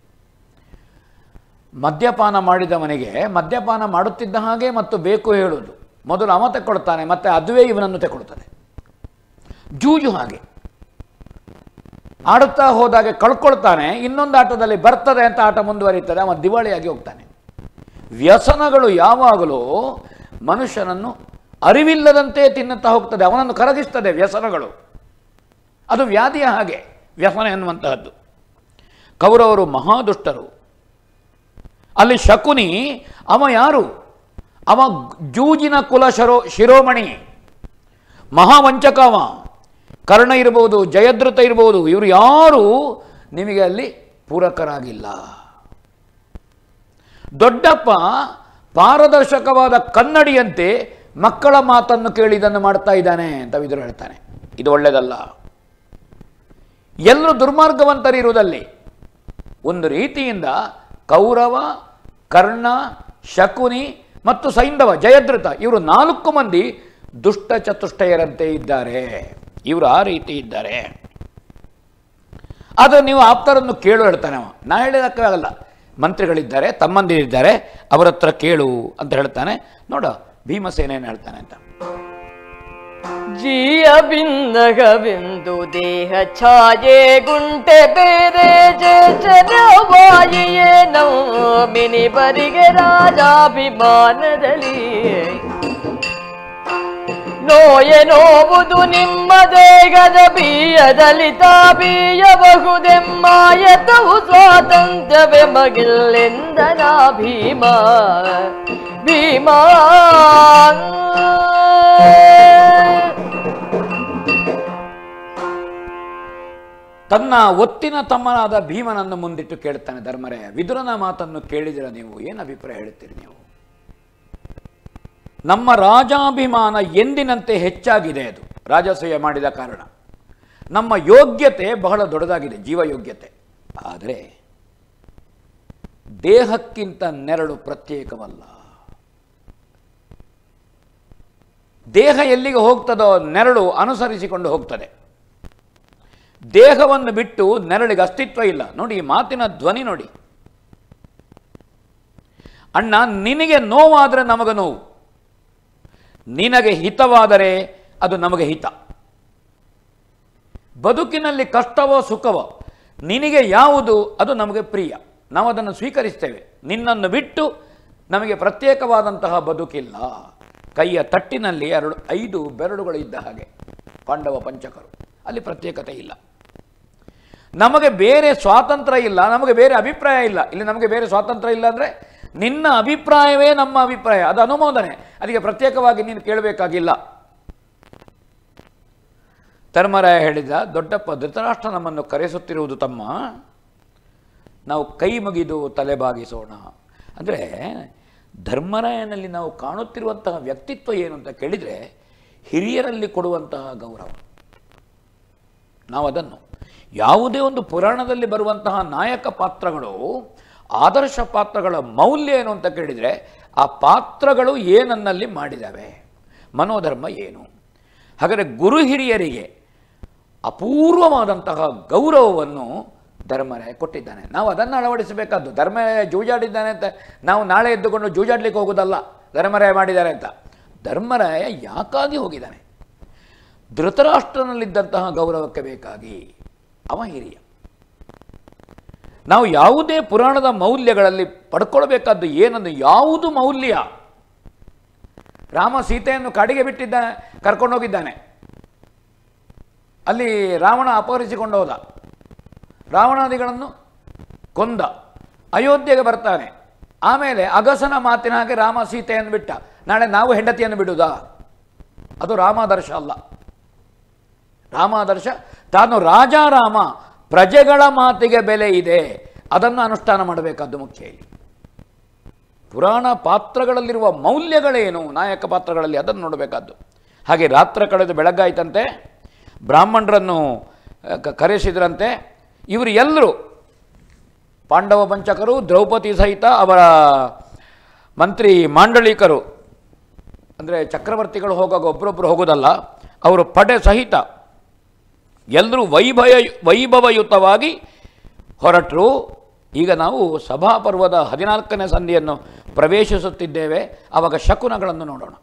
ಮದ್ಯಪಾನ ಮಾಡಿದವನಿಗೆ ಮದ್ಯಪಾನ ಮಾಡುತ್ತಿದ್ದ ಹಾಗೆ ಮತ್ತು ಬೇಕು ಹೇಳುವುದು, ಮೊದಲು ಅವ ತಗೊಳ್ತಾನೆ, ಮತ್ತೆ ಅದುವೇ ಇವನನ್ನು ತಗೊಳ್ತದೆ. ಜೂಜು ಹಾಗೆ ಆಡುತ್ತಾ ಹೋದಾಗೆ ಕಳ್ಕೊಳ್ತಾನೆ, ಇನ್ನೊಂದು ಆಟದಲ್ಲಿ ಬರ್ತದೆ ಅಂತ ಆಟ ಮುಂದುವರಿಯುತ್ತದೆ, ಅವ ದಿವಾಳಿಯಾಗಿ ಹೋಗ್ತಾನೆ. ವ್ಯಸನಗಳು ಯಾವಾಗಲೂ ಮನುಷ್ಯನನ್ನು ಅರಿವಿಲ್ಲದಂತೆ ತಿನ್ನುತ್ತಾ ಹೋಗ್ತದೆ, ಅವನನ್ನು ಕರಗಿಸ್ತದೆ ವ್ಯಸನಗಳು. ಅದು ವ್ಯಾಧಿಯ ಹಾಗೆ ವ್ಯಸನ ಎನ್ನುವಂತಹದ್ದು. ಕೌರವರು ಮಹಾದುಷ್ಟರು. ಅಲ್ಲಿ ಶಕುನಿ ಅವ ಯಾರು? ಅವ ಜೂಜಿನ ಕುಲ ಶರೋ ಶಿರೋಮಣಿ, ಮಹಾವಂಚಕ ಅವ. ಕರ್ಣ ಇರ್ಬೋದು, ಜಯದ್ರಥ ಇರ್ಬೋದು, ಇವರು ಯಾರು ನಿಮಗೆ ಅಲ್ಲಿ ಪೂರಕರಾಗಿಲ್ಲ. ದೊಡ್ಡಪ್ಪ ಪಾರದರ್ಶಕವಾದ ಕನ್ನಡಿಯಂತೆ ಮಕ್ಕಳ ಮಾತನ್ನು ಕೇಳಿ ಇದನ್ನು ಮಾಡ್ತಾ ಇದ್ದಾನೆ ಅಂತ ವಿದುರ ಹೇಳ್ತಾನೆ. ಇದು ಒಳ್ಳೆಯದಲ್ಲ. ಎಲ್ಲರೂ ದುರ್ಮಾರ್ಗವಂತರಿರುವುದಲ್ಲಿ ಒಂದು ರೀತಿಯಿಂದ ಕೌರವ, ಕರ್ಣ, ಶಕುನಿ ಮತ್ತು ಸೈಂಧವ, ಜಯದ್ರಥ, ಇವರು ನಾಲ್ಕು ಮಂದಿ ದುಷ್ಟ ಚತುಷ್ಟಯರಂತೆ ಇದ್ದಾರೆ. ಇವರು ಆ ರೀತಿ ಇದ್ದಾರೆ. ಆದರೆ ನೀವು ಆಪ್ತರನ್ನು ಕೇಳು ಹೇಳ್ತಾನೆ ಅವ. ನಾ ಹೇಳಿದಕ್ಕಾಗಲ್ಲ, ಮಂತ್ರಿಗಳಿದ್ದಾರೆ, ತಮ್ಮಂದಿರಿದ್ದಾರೆ, ಅವರ ಹತ್ರ ಕೇಳು ಅಂತ ಹೇಳ್ತಾನೆ. ನೋಡ ಭೀಮಸೇನ ಏನು ಹೇಳ್ತಾನೆ ಅಂತ. ಜೀಯ ಬಿಂದಗವೆಂದು ದೇಹ ಛಾಯೆ ಗುಂಟೆ ಬೇರೆ ಜಯವಾಯಿಯೇ ನೌಮಿನಿ ಬರಿಗೆ ರಾಜಾಭಿಮಾನದಲ್ಲಿ ನೋಯೆ ನೋವುದು ನಿಮ್ಮ ದೇಹದ ಬೀಯದಲ್ಲಿ ತಾಬೀಯಬಹುದೆಮ್ಮಾಯತವು ಸ್ವಾತಂತ್ರ್ಯವೇ ಮಗಿಲ್ಲೆಂದನ ಭೀಮ ಭೀಮಾ. ತನ್ನ ಒತ್ತಿನ ತಮ್ಮನಾದ ಭೀಮನನ್ನು ಮುಂದಿಟ್ಟು ಕೇಳ್ತಾನೆ ಧರ್ಮರಾಯ, ವಿದುರನ ಮಾತನ್ನು ಕೇಳಿದಿರ ನೀವು, ಏನು ಅಭಿಪ್ರಾಯ ಹೇಳ್ತೀರಿ ನೀವು? ನಮ್ಮ ರಾಜಾಭಿಮಾನ ಎಂದಿನಂತೆ ಹೆಚ್ಚಾಗಿದೆ, ಅದು ರಾಜಸೂಯ ಮಾಡಿದ ಕಾರಣ. ನಮ್ಮ ಯೋಗ್ಯತೆ ಬಹಳ ದೊಡ್ಡದಾಗಿದೆ, ಜೀವಯೋಗ್ಯತೆ. ಆದರೆ ದೇಹಕ್ಕಿಂತ ನೆರಳು ಪ್ರತ್ಯೇಕವಲ್ಲ. ದೇಹ ಎಲ್ಲಿಗೆ ಹೋಗ್ತದೋ ನೆರಳು ಅನುಸರಿಸಿಕೊಂಡು ಹೋಗ್ತದೆ. ದೇಹವನ್ನು ಬಿಟ್ಟು ನೆರಳಿಗೆ ಅಸ್ತಿತ್ವ ಇಲ್ಲ. ನೋಡಿ ಈ ಮಾತಿನ ಧ್ವನಿ ನೋಡಿ. ಅಣ್ಣ, ನಿನಗೆ ನೋವಾದರೆ ನಮಗೆ ನೋವು, ನಿನಗೆ ಹಿತವಾದರೆ ಅದು ನಮಗೆ ಹಿತ. ಬದುಕಿನಲ್ಲಿ ಕಷ್ಟವೋ ಸುಖವೋ ನಿನಗೆ ಯಾವುದು ಅದು ನಮಗೆ ಪ್ರಿಯ, ನಾವು ಅದನ್ನು ಸ್ವೀಕರಿಸ್ತೇವೆ. ನಿನ್ನನ್ನು ಬಿಟ್ಟು ನಮಗೆ ಪ್ರತ್ಯೇಕವಾದಂತಹ ಬದುಕಿಲ್ಲ. ಕೈಯ ತಟ್ಟಿನಲ್ಲಿ ಎರಡು ಐದು ಬೆರಳುಗಳು ಇದ್ದ ಹಾಗೆ ಪಾಂಡವ ಪಂಚಕರು, ಅಲ್ಲಿ ಪ್ರತ್ಯೇಕತೆ ಇಲ್ಲ. ನಮಗೆ ಬೇರೆ ಸ್ವಾತಂತ್ರ್ಯ ಇಲ್ಲ, ನಮಗೆ ಬೇರೆ ಅಭಿಪ್ರಾಯ ಇಲ್ಲ. ಇಲ್ಲಿ ನಮಗೆ ಬೇರೆ ಸ್ವಾತಂತ್ರ್ಯ ಇಲ್ಲ ಅಂದರೆ ನಿನ್ನ ಅಭಿಪ್ರಾಯವೇ ನಮ್ಮ ಅಭಿಪ್ರಾಯ, ಅದು ಅನುಮೋದನೆ, ಅದಕ್ಕೆ ಪ್ರತ್ಯೇಕವಾಗಿ ನೀನು ಕೇಳಬೇಕಾಗಿಲ್ಲ. ಧರ್ಮರಾಯ ಹೇಳಿದ, ದೊಡ್ಡಪ್ಪ ಧೃತರಾಷ್ಟ್ರ ನಮ್ಮನ್ನು ಕರೆಸುತ್ತಿರುವುದು ತಮ್ಮ, ನಾವು ಕೈ ಮುಗಿದು ತಲೆಬಾಗಿಸೋಣ. ಅಂದರೆ ಧರ್ಮರಾಯನಲ್ಲಿ ನಾವು ಕಾಣುತ್ತಿರುವಂತಹ ವ್ಯಕ್ತಿತ್ವ ಏನು ಅಂತ ಕೇಳಿದರೆ ಹಿರಿಯರಲ್ಲಿ ಕೊಡುವಂತಹ ಗೌರವ. ನಾವು ಅದನ್ನು ಯಾವುದೇ ಒಂದು ಪುರಾಣದಲ್ಲಿ ಬರುವಂತಹ ನಾಯಕ ಪಾತ್ರಗಳು, ಆದರ್ಶ ಪಾತ್ರಗಳ ಮೌಲ್ಯ ಏನು ಅಂತ ಕೇಳಿದರೆ ಆ ಪಾತ್ರಗಳು ಏನನ್ನಲ್ಲಿ ಮಾಡಿದ್ದಾವೆ, ಮನೋಧರ್ಮ ಏನು. ಹಾಗಾದರೆ ಗುರು ಹಿರಿಯರಿಗೆ ಅಪೂರ್ವವಾದಂತಹ ಗೌರವವನ್ನು ಧರ್ಮರಾಯ ಕೊಟ್ಟಿದ್ದಾನೆ. ನಾವು ಅದನ್ನು ಅಳವಡಿಸಬೇಕಾದ್ದು. ಧರ್ಮರಾಯ ಜೂಜಾಡಿದ್ದಾನೆ ಅಂತ ನಾವು ನಾಳೆ ಎದ್ದುಕೊಂಡು ಜೂಜಾಡ್ಲಿಕ್ಕೆ ಹೋಗೋದಲ್ಲ ಧರ್ಮರಾಯ ಮಾಡಿದ್ದಾರೆ ಅಂತ. ಧರ್ಮರಾಯ ಯಾಕಾಗಿ ಹೋಗಿದ್ದಾನೆ? ಧೃತರಾಷ್ಟ್ರನಲ್ಲಿದ್ದಂತಹ ಗೌರವಕ್ಕೆ ಬೇಕಾಗಿ. ಅವ ಹಿರಿಯ. ನಾವು ಯಾವುದೇ ಪುರಾಣದ ಮೌಲ್ಯಗಳಲ್ಲಿ ಪಡ್ಕೊಳ್ಬೇಕಾದ್ದು ಏನನ್ನು, ಯಾವುದು ಮೌಲ್ಯ? ರಾಮ ಸೀತೆಯನ್ನು ಕಾಡಿಗೆ ಬಿಟ್ಟಿದ್ದಾನೆ, ಕರ್ಕೊಂಡೋಗಿದ್ದಾನೆ. ಅಲ್ಲಿ ರಾವಣ ಅಪಹರಿಸಿಕೊಂಡು ಹೋದ, ರಾವಣಾದಿಗಳನ್ನು ಕೊಂದ, ಅಯೋಧ್ಯೆಗೆ ಬರ್ತಾನೆ. ಆಮೇಲೆ ಅಗಸನ ಮಾತಿನ ಹಾಗೆ ರಾಮ ಸೀತೆಯನ್ನು ಬಿಟ್ಟ. ನಾಳೆ ನಾವು ಹೆಂಡತಿಯನ್ನು ಬಿಡುವುದಾ? ಅದು ರಾಮಾದರ್ಶ ಅಲ್ಲ. ರಾಮಾದರ್ಶ ತಾನು ರಾಜಾರಾಮ, ಪ್ರಜೆಗಳ ಮಾತಿಗೆ ಬೆಲೆ ಇದೆ, ಅದನ್ನು ಅನುಷ್ಠಾನ ಮಾಡಬೇಕಾದ್ದು ಮುಖ್ಯ. ಇಲ್ಲಿ ಪುರಾಣ ಪಾತ್ರಗಳಲ್ಲಿರುವ ಮೌಲ್ಯಗಳೇನು, ನಾಯಕ ಪಾತ್ರಗಳಲ್ಲಿ, ಅದನ್ನು ನೋಡಬೇಕಾದ್ದು. ಹಾಗೆ ರಾತ್ರ ಕಳೆದು ಬೆಳಗ್ಗಾಯ್ತಂತೆ, ಬ್ರಾಹ್ಮಣರನ್ನು ಕರೆಸಿದ್ರಂತೆ. ಇವರು ಎಲ್ಲರೂ ಪಾಂಡವ ಪಂಚಕರು, ದ್ರೌಪದಿ ಸಹಿತ ಅವರ ಮಂತ್ರಿ ಮಾಂಡಳಿಕರು, ಅಂದರೆ ಚಕ್ರವರ್ತಿಗಳು ಹೋಗುವಾಗ ಒಬ್ಬರೊಬ್ಬರು ಹೋಗೋದಲ್ಲ, ಅವರು ಪಡೆ ಸಹಿತ ಎಲ್ಲರೂ ವೈಭವ ವೈಭವಯುತವಾಗಿ ಹೊರಟರು. ಈಗ ನಾವು ಸಭಾಪರ್ವದ ಹದಿನಾಲ್ಕನೇ ಸಂಧಿಯನ್ನು ಪ್ರವೇಶಿಸುತ್ತಿದ್ದೇವೆ. ಆವಾಗ ಶಕುನಗಳನ್ನು ನೋಡೋಣ.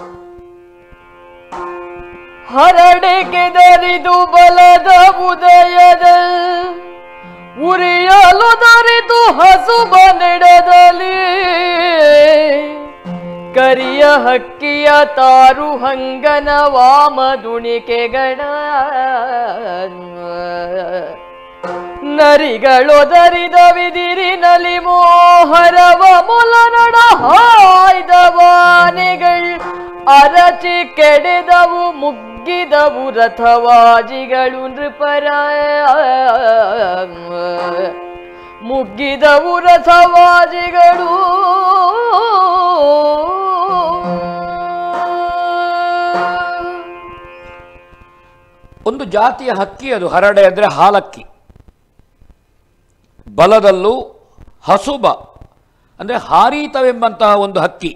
ಹರಡಿಗೆ ದರಿದು ಬಲದ ಉದಯದ ಉರಿಯಲು ದರಿದು ಹಸುಬ ನೆಡದಲ್ಲಿ ಕರಿಯ ಹಕ್ಕಿಯ ತಾರು ಹಂಗನ ವಾಮದುಣಿಕೆಗಳ ನರಿಗಳೊದರಿದ ವಿದಿರಿನಲಿ ಮೋಹರವ ಮೊಲನಡ ಹಾಯ್ದವಾನೆಗಳು ಅರಚಿ ಕೆಡೆದವು ಮುಗ್ಗಿದವು ರಥವಾಜಿಗಳು ನೃಪರ ಮುಗ್ಗಿದವು ರಥವಾಜಿಗಳು. ಒಂದು ಜಾತಿಯ ಹಕ್ಕಿ ಅದು, ಹರಡೆ ಅಂದರೆ ಹಾಲಕ್ಕಿ. ಬಲದಲ್ಲೂ ಹಸುಬ ಅಂದರೆ ಹಾರೀತವೆಂಬಂತಹ ಒಂದು ಹಕ್ಕಿ.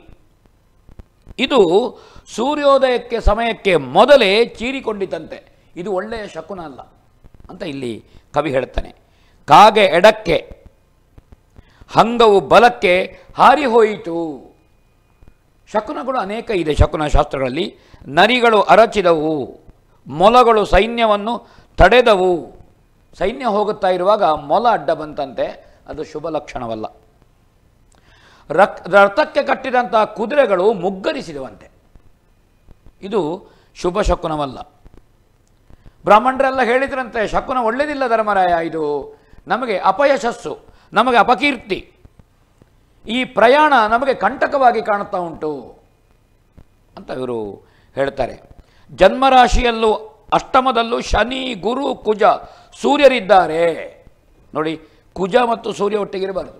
ಇದು ಸೂರ್ಯೋದಯಕ್ಕೆ ಸಮಯಕ್ಕೆ ಮೊದಲೇ ಚೀರಿಕೊಂಡಿತಂತೆ. ಇದು ಒಳ್ಳೆಯ ಶಕುನ ಅಲ್ಲ ಅಂತ ಇಲ್ಲಿ ಕವಿ ಹೇಳ್ತಾನೆ. ಕಾಗೆ ಎಡಕ್ಕೆ, ಹಂಗವು ಬಲಕ್ಕೆ ಹಾರಿ ಹೋಯಿತು. ಶಕುನಗಳು ಅನೇಕ ಇದೆ ಶಕುನ ಶಾಸ್ತ್ರಗಳಲ್ಲಿ. ನರಿಗಳು ಅರಚಿದವು, ಮೊಲಗಳು ಸೈನ್ಯವನ್ನು ತಡೆದವು. ಸೈನ್ಯ ಹೋಗುತ್ತಾ ಇರುವಾಗ ಮೊಲ ಅಡ್ಡ ಬಂತಂತೆ, ಅದು ಶುಭ ಲಕ್ಷಣವಲ್ಲ. ರಕ್ ರಥಕ್ಕೆ ಕಟ್ಟಿದಂತಹ ಕುದುರೆಗಳು ಮುಗ್ಗರಿಸಿದವಂತೆ, ಇದು ಶುಭ ಶಕುನವಲ್ಲ. ಬ್ರಾಹ್ಮಣರೆಲ್ಲ ಹೇಳಿದ್ರಂತೆ, ಶಕುನ ಒಳ್ಳೆಯದಿಲ್ಲ ಧರ್ಮರಾಯ, ಇದು ನಮಗೆ ಅಪಯಶಸ್ಸು, ನಮಗೆ ಅಪಕೀರ್ತಿ, ಈ ಪ್ರಯಾಣ ನಮಗೆ ಕಂಟಕವಾಗಿ ಕಾಣುತ್ತಾ ಉಂಟು ಅಂತ ಇವರು ಹೇಳ್ತಾರೆ. ಜನ್ಮರಾಶಿಯಲ್ಲೂ ಅಷ್ಟಮದಲ್ಲೂ ಶನಿ, ಗುರು, ಕುಜ, ಸೂರ್ಯರಿದ್ದಾರೆ ನೋಡಿ. ಕುಜ ಮತ್ತು ಸೂರ್ಯ ಒಟ್ಟಿಗಿರಬಾರದು,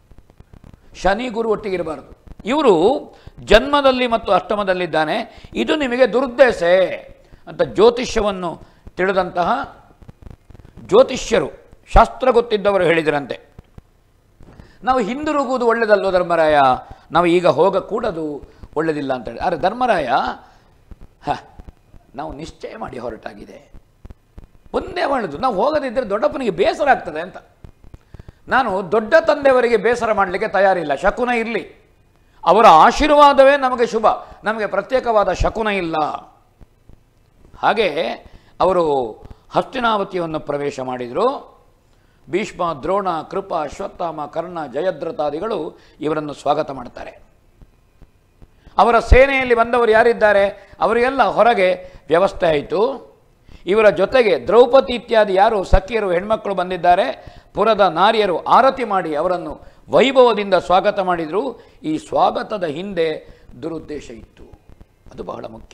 ಶನಿ ಗುರು ಒಟ್ಟಿಗಿರಬಾರದು. ಇವರು ಜನ್ಮದಲ್ಲಿ ಮತ್ತು ಅಷ್ಟಮದಲ್ಲಿದ್ದಾನೆ, ಇದು ನಿಮಗೆ ದುರ್ದೆಸೆ ಅಂತ ಜ್ಯೋತಿಷ್ಯವನ್ನು ತಿಳಿದಂತಹ ಜ್ಯೋತಿಷ್ಯರು, ಶಾಸ್ತ್ರ ಗೊತ್ತಿದ್ದವರು ಹೇಳಿದರಂತೆ. ನಾವು ಹಿಂದಿರುಗುವುದು ಒಳ್ಳೆಯದಲ್ವ ಧರ್ಮರಾಯ, ನಾವು ಈಗ ಹೋಗಕೂಡದು, ಒಳ್ಳೆಯದಿಲ್ಲ ಅಂತೇಳಿ. ಆದರೆ ಧರ್ಮರಾಯ ಹ ನಾವು ನಿಶ್ಚಯ ಮಾಡಿ ಹೊರಟಾಗಿದೆ, ಒಂದೇ ಮಾಡುದು, ನಾವು ಹೋಗದಿದ್ದರೆ ದೊಡ್ಡಪ್ಪನಿಗೆ ಬೇಸರ ಆಗ್ತದೆ ಅಂತ. ನಾನು ದೊಡ್ಡ ತಂದೆಯವರಿಗೆ ಬೇಸರ ಮಾಡಲಿಕ್ಕೆ ತಯಾರಿಲ್ಲ. ಶಕುನ ಇರಲಿ, ಅವರ ಆಶೀರ್ವಾದವೇ ನಮಗೆ ಶುಭ, ನಮಗೆ ಪ್ರತ್ಯೇಕವಾದ ಶಕುನ ಇಲ್ಲ. ಹಾಗೆ ಅವರು ಹಸ್ತಿನಾವತಿಯನ್ನು ಪ್ರವೇಶ ಮಾಡಿದರು. ಭೀಷ್ಮ, ದ್ರೋಣ, ಕೃಪ, ಅಶ್ವತ್ಥಾಮ, ಕರ್ಣ, ಜಯದ್ರಥಾದಿಗಳು ಇವರನ್ನು ಸ್ವಾಗತ ಮಾಡ್ತಾರೆ. ಅವರ ಸೇನೆಯಲ್ಲಿ ಬಂದವರು ಯಾರಿದ್ದಾರೆ ಅವರಿಗೆಲ್ಲ ಹೊರಗೆ ವ್ಯವಸ್ಥೆ ಆಯಿತು. ಇವರ ಜೊತೆಗೆ ದ್ರೌಪದಿ ಇತ್ಯಾದಿ ಯಾರು ಸಖಿಯರು ಹೆಣ್ಮಕ್ಕಳು ಬಂದಿದ್ದಾರೆ, ಪುರದ ನಾರಿಯರು ಆರತಿ ಮಾಡಿ ಅವರನ್ನು ವೈಭವದಿಂದ ಸ್ವಾಗತ ಮಾಡಿದರು. ಈ ಸ್ವಾಗತದ ಹಿಂದೆ ದುರುದ್ದೇಶ ಇತ್ತು, ಅದು ಬಹಳ ಮುಖ್ಯ.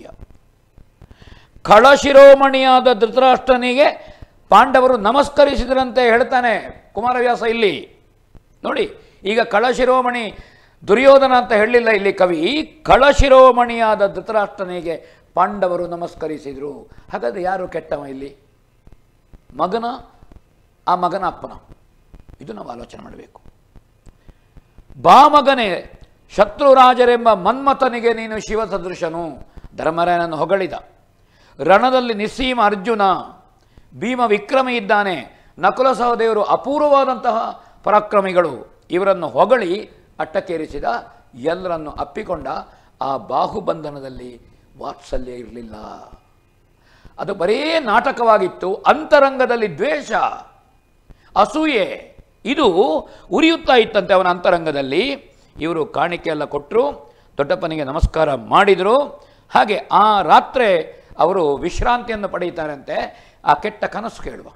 ಖಳಶಿರೋಮಣಿಯಾದ ಧೃತರಾಷ್ಟ್ರನಿಗೆ ಪಾಂಡವರು ನಮಸ್ಕರಿಸಿದ್ರಂತೆ ಹೇಳ್ತಾನೆ ಕುಮಾರವ್ಯಾಸ ಇಲ್ಲಿ ನೋಡಿ. ಈಗ ಖಳಶಿರೋಮಣಿ ದುರ್ಯೋಧನ ಅಂತ ಹೇಳಲಿಲ್ಲ ಇಲ್ಲಿ ಕವಿ, ಖಳಶಿರೋಮಣಿಯಾದ ಧೃತರಾಷ್ಟ್ರನಿಗೆ ಪಾಂಡವರು ನಮಸ್ಕರಿಸಿದರು. ಹಾಗಾದರೆ ಯಾರು ಕೆಟ್ಟವ ಇಲ್ಲಿ, ಮಗನ ಆ ಮಗನ ಅಪ್ಪನ? ಇದು ನಾವು ಆಲೋಚನೆ ಮಾಡಬೇಕು. ಬಾ ಮಗನೇ, ಶತ್ರುರಾಜರೆಂಬ ಮನ್ಮಥನಿಗೆ ನೀನು ಶಿವ ಸದೃಶನು. ಧರ್ಮರಾಯನನ್ನು ಹೊಗಳಿದ. ರಣದಲ್ಲಿ ನಿಸ್ಸೀಮ ಅರ್ಜುನ, ಭೀಮ ವಿಕ್ರಮ ಇದ್ದಾನೆ, ನಕುಲ ಸಹದೇವರು ಅಪೂರ್ವವಾದಂತಹ ಪರಾಕ್ರಮಿಗಳು, ಇವರನ್ನು ಹೊಗಳಿ ಅಟ್ಟಕ್ಕೇರಿಸಿದ. ಎಲ್ಲರನ್ನು ಅಪ್ಪಿಕೊಂಡ. ಆ ಬಾಹುಬಂಧನದಲ್ಲಿ ವಾತ್ಸಲ್ಯ ಇರಲಿಲ್ಲ, ಅದು ಬರೇ ನಾಟಕವಾಗಿತ್ತು. ಅಂತರಂಗದಲ್ಲಿ ದ್ವೇಷ, ಅಸೂಯೆ ಇದು ಉರಿಯುತ್ತಾ ಇತ್ತಂತೆ ಅವನ ಅಂತರಂಗದಲ್ಲಿ. ಇವರು ಕಾಣಿಕೆ ಎಲ್ಲ ಕೊಟ್ಟರು, ದೊಡ್ಡಪ್ಪನಿಗೆ ನಮಸ್ಕಾರ ಮಾಡಿದರು. ಹಾಗೆ ಆ ರಾತ್ರಿ ಅವರು ವಿಶ್ರಾಂತಿಯನ್ನು ಪಡೆಯುತ್ತಾರಂತೆ. ಆ ಕೆಟ್ಟ ಕನಸು ಕೇಳುವ.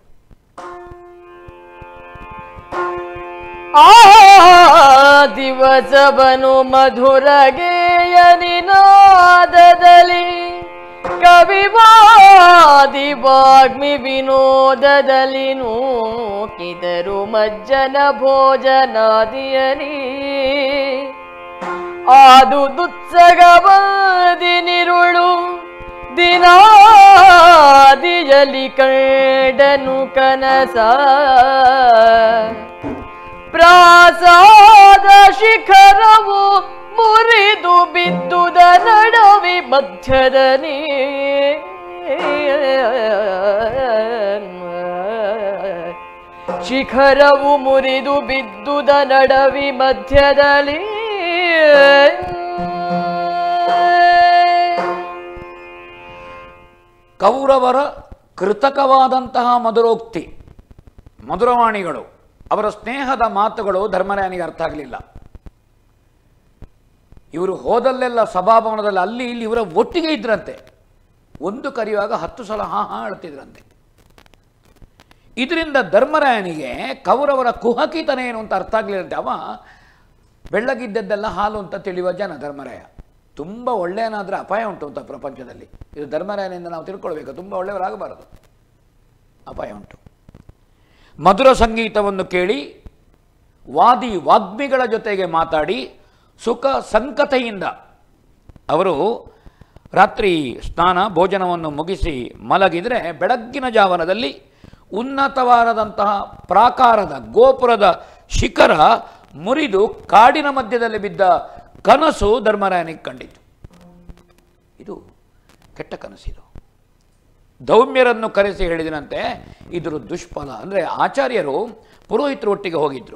ಆ ದಿವಸವನು ಮಧುರ ಗೇಯ ನಿನಾದದಲ್ಲಿ ಕವಿವಾದಿ ವಾಗ್ಮಿ ವಿನೋದದಲ್ಲಿ ನೂಕಿದರು ಮಜ್ಜನ ಭೋಜನಾದಿಯನಿ ಆದು ದುತ್ಸಗವಾದಿ ನಿರುಳು ದಿನಾದಿಯಲಿ ಕಂಡನು ಕನಸ ಪ್ರಾಸಾದ ಶಿಖರವು ಮುರಿದು ಬಿದ್ದುದ ನಡವಿ ಮಧ್ಯದಲ್ಲಿ ಶಿಖರವು ಮುರಿದು ಬಿದ್ದುದ ನಡವಿ ಮಧ್ಯದಲ್ಲಿ ಕೌರವರ ಕೃತಕವಾದಂತಹ ಮಧುರೋಕ್ತಿ, ಮಧುರವಾಣಿಗಳು, ಅವರ ಸ್ನೇಹದ ಮಾತುಗಳು ಧರ್ಮರಾಯನಿಗೆ ಅರ್ಥ ಆಗಲಿಲ್ಲ. ಇವರು ಹೋದಲ್ಲೆಲ್ಲ ಸಭಾಭವನದಲ್ಲಿ ಅಲ್ಲಿ ಇಲ್ಲಿ ಇವರ ಒಟ್ಟಿಗೆ ಇದ್ರಂತೆ. ಒಂದು ಕರೆಯುವಾಗ ಹತ್ತು ಸಲ ಹಾ ಹಾ ಹೇಳ್ತಿದ್ರಂತೆ. ಇದರಿಂದ ಧರ್ಮರಾಯನಿಗೆ ಕೌರವರ ಕುಹಕಿತನ ಏನು ಅಂತ ಅರ್ಥ ಆಗಲಿಲ್ಲಂತೆ. ಅವ ಬೆಳ್ಳಗಿದ್ದದ್ದೆಲ್ಲ ಹಾಲು ಅಂತ ತಿಳಿಯುವ ಜನ ಧರ್ಮರಾಯ. ತುಂಬ ಒಳ್ಳೆಯನಾದರೆ ಅಪಾಯ ಉಂಟು ಅಂತ ಪ್ರಪಂಚದಲ್ಲಿ. ಇದು ಧರ್ಮರಾಯನಿಂದ ನಾವು ತಿಳ್ಕೊಳ್ಬೇಕು. ತುಂಬ ಒಳ್ಳೆಯವರಾಗಬಾರದು, ಅಪಾಯ ಉಂಟು. ಮಧುರ ಸಂಗೀತವನ್ನು ಕೇಳಿ ವಾದಿ ವಾಗ್ಮಿಗಳ ಜೊತೆಗೆ ಮಾತಾಡಿ ಸುಖ ಸಂಕತೆಯಿಂದ ಅವರು ರಾತ್ರಿ ಸ್ನಾನ ಭೋಜನವನ್ನು ಮುಗಿಸಿ ಮಲಗಿದರೆ ಬೆಳಗ್ಗಿನ ಜಾವನದಲ್ಲಿ ಉನ್ನತವಾದಂತಹ ಪ್ರಾಕಾರದ ಗೋಪುರದ ಶಿಖರ ಮುರಿದು ಕಾಡಿನ ಮಧ್ಯದಲ್ಲಿ ಬಿದ್ದ ಕನಸು ಧರ್ಮರಾಯನಿಗೆ ಕಂಡಿತು. ಇದು ಕೆಟ್ಟ ಕನಸಿದು. ದೌಮ್ಯರನ್ನು ಕರೆಸಿ ಹೇಳಿದನಂತೆ ಇದ್ರ ದುಷ್ಫಲ. ಅಂದರೆ ಆಚಾರ್ಯರು ಪುರೋಹಿತರು ಒಟ್ಟಿಗೆ ಹೋಗಿದ್ರು.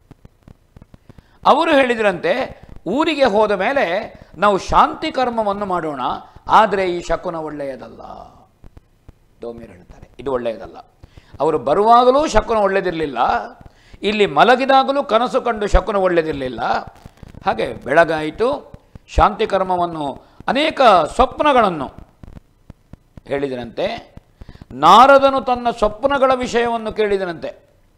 ಅವರು ಹೇಳಿದ್ರಂತೆ ಊರಿಗೆ ಹೋದ ಮೇಲೆ ನಾವು ಶಾಂತಿ ಕರ್ಮವನ್ನು ಮಾಡೋಣ, ಆದರೆ ಈ ಶಕುನ ಒಳ್ಳೆಯದಲ್ಲ. ದೌಮ್ಯರು ಹೇಳ್ತಾರೆ ಇದು ಒಳ್ಳೆಯದಲ್ಲ. ಅವರು ಬರುವಾಗಲೂ ಶಕುನ ಒಳ್ಳೆಯದಿರಲಿಲ್ಲ, ಇಲ್ಲಿ ಮಲಗಿದಾಗಲೂ ಕನಸು ಕಂಡು ಶಕುನ ಒಳ್ಳೆಯದಿರಲಿಲ್ಲ. ಹಾಗೆ ಬೆಳಗಾಯಿತು. ಶಾಂತಿ ಕರ್ಮವನ್ನು ಅನೇಕ ಸ್ವಪ್ನಗಳನ್ನು ಹೇಳಿದನಂತೆ. ನಾರದನು ತನ್ನ ಸ್ವಪ್ನಗಳ ವಿಷಯವನ್ನು ಕೇಳಿದನಂತೆ.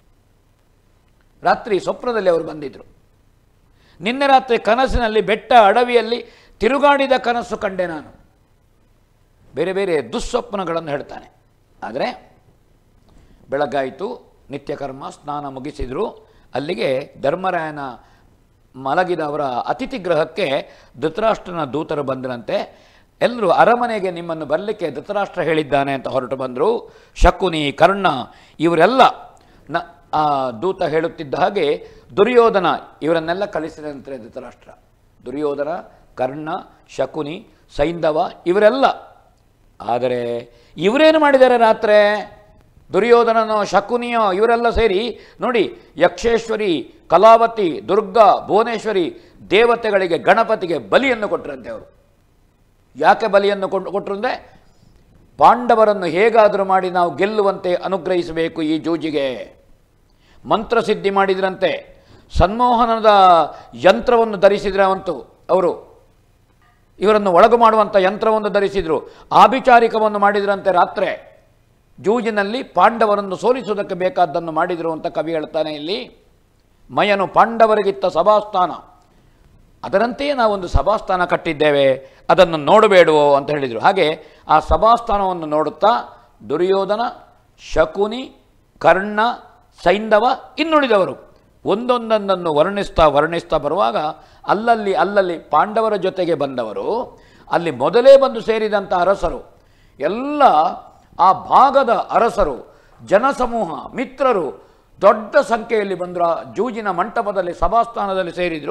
ರಾತ್ರಿ ಸ್ವಪ್ನದಲ್ಲಿ ಅವರು ಬಂದಿದ್ದರು. ನಿನ್ನೆ ರಾತ್ರಿ ಕನಸಿನಲ್ಲಿ ಬೆಟ್ಟ ಅಡವಿಯಲ್ಲಿ ತಿರುಗಾಡಿದ ಕನಸು ಕಂಡೆ ನಾನು. ಬೇರೆ ಬೇರೆ ದುಸ್ವಪ್ನಗಳನ್ನು ಹೇಳ್ತಾನೆ. ಆದರೆ ಬೆಳಗಾಯಿತು, ನಿತ್ಯಕರ್ಮ ಸ್ನಾನ ಮುಗಿಸಿದರು. ಅಲ್ಲಿಗೆ ಧರ್ಮರಾಯನ ಮಲಗಿದ ಅವರ ಅತಿಥಿ ಗೃಹಕ್ಕೆ ಧೃತರಾಷ್ಟ್ರನ ದೂತರು ಬಂದರಂತೆ. ಎಲ್ಲರೂ ಅರಮನೆಗೆ ನಿಮ್ಮನ್ನು ಬರಲಿಕ್ಕೆ ಧೃತರಾಷ್ಟ್ರ ಹೇಳಿದ್ದಾನೆ ಅಂತ ಹೊರಟು ಬಂದರು. ಶಕುನಿ, ಕರ್ಣ ಇವರೆಲ್ಲ ನ ಆ ದೂತ ಹೇಳುತ್ತಿದ್ದ ಹಾಗೆ ದುರ್ಯೋಧನ ಇವರನ್ನೆಲ್ಲ ಕಳಿಸಿದಂತೆ ಧೃತರಾಷ್ಟ್ರ. ದುರ್ಯೋಧನ, ಕರ್ಣ, ಶಕುನಿ, ಸೈಂಧವ ಇವರೆಲ್ಲ. ಆದರೆ ಇವರೇನು ಮಾಡಿದ್ದಾರೆ ರಾತ್ರಿ? ದುರ್ಯೋಧನನೋ ಶಕುನಿಯೋ ಇವರೆಲ್ಲ ಸೇರಿ ನೋಡಿ, ಯಕ್ಷೇಶ್ವರಿ, ಕಲಾವತಿ, ದುರ್ಗಾ, ಭುವನೇಶ್ವರಿ ದೇವತೆಗಳಿಗೆ, ಗಣಪತಿಗೆ ಬಲಿಯನ್ನು ಕೊಟ್ಟರಂತೆ ಅವರು. ಯಾಕೆ ಬಲಿಯನ್ನು ಕೊಟ್ಟು ಕೊಟ್ಟರು ಅಂದರೆ ಪಾಂಡವರನ್ನು ಹೇಗಾದರೂ ಮಾಡಿ ನಾವು ಗೆಲ್ಲುವಂತೆ ಅನುಗ್ರಹಿಸಬೇಕು ಈ ಜೂಜಿಗೆ. ಮಂತ್ರಸಿದ್ಧಿ ಮಾಡಿದ್ರಂತೆ. ಸನ್ಮೋಹನದ ಯಂತ್ರವನ್ನು ಧರಿಸಿದ್ರಂತೂ ಅವರು. ಇವರನ್ನು ಒಳಗು ಮಾಡುವಂಥ ಯಂತ್ರವನ್ನು ಧರಿಸಿದರು. ಆಭಿಚಾರಿಕವನ್ನು ಮಾಡಿದ್ರಂತೆ. ರಾತ್ರಿ ಜೂಜಿನಲ್ಲಿ ಪಾಂಡವರನ್ನು ಸೋಲಿಸುವುದಕ್ಕೆ ಬೇಕಾದ್ದನ್ನು ಮಾಡಿದರು ಅಂತ ಕವಿ ಹೇಳ್ತಾನೆ ಇಲ್ಲಿ. ಮಯನು ಪಾಂಡವರಿಗಿತ್ತ ಸಭಾಸ್ಥಾನ, ಅದರಂತೆಯೇ ನಾವೊಂದು ಸಭಾಸ್ಥಾನ ಕಟ್ಟಿದ್ದೇವೆ, ಅದನ್ನು ನೋಡಬೇಡುವೋ ಅಂತ ಹೇಳಿದರು. ಹಾಗೆ ಆ ಸಭಾಸ್ಥಾನವನ್ನು ನೋಡುತ್ತಾ ದುರ್ಯೋಧನ, ಶಕುನಿ, ಕರ್ಣ, ಸೈಂಧವ ಇನ್ನುಳಿದವರು ಒಂದೊಂದನ್ನು ವರ್ಣಿಸ್ತಾ ವರ್ಣಿಸ್ತಾ ಬರುವಾಗ ಅಲ್ಲಲ್ಲಿ ಅಲ್ಲಲ್ಲಿ ಪಾಂಡವರ ಜೊತೆಗೆ ಬಂದವರು, ಅಲ್ಲಿ ಮೊದಲೇ ಬಂದು ಸೇರಿದಂಥ ಅರಸರು ಎಲ್ಲ, ಆ ಭಾಗದ ಅರಸರು, ಜನಸಮೂಹ, ಮಿತ್ರರು ದೊಡ್ಡ ಸಂಖ್ಯೆಯಲ್ಲಿ ಬಂದರು. ಜೂಜಿನ ಮಂಟಪದಲ್ಲಿ ಸಭಾಸ್ಥಾನದಲ್ಲಿ ಸೇರಿದರು.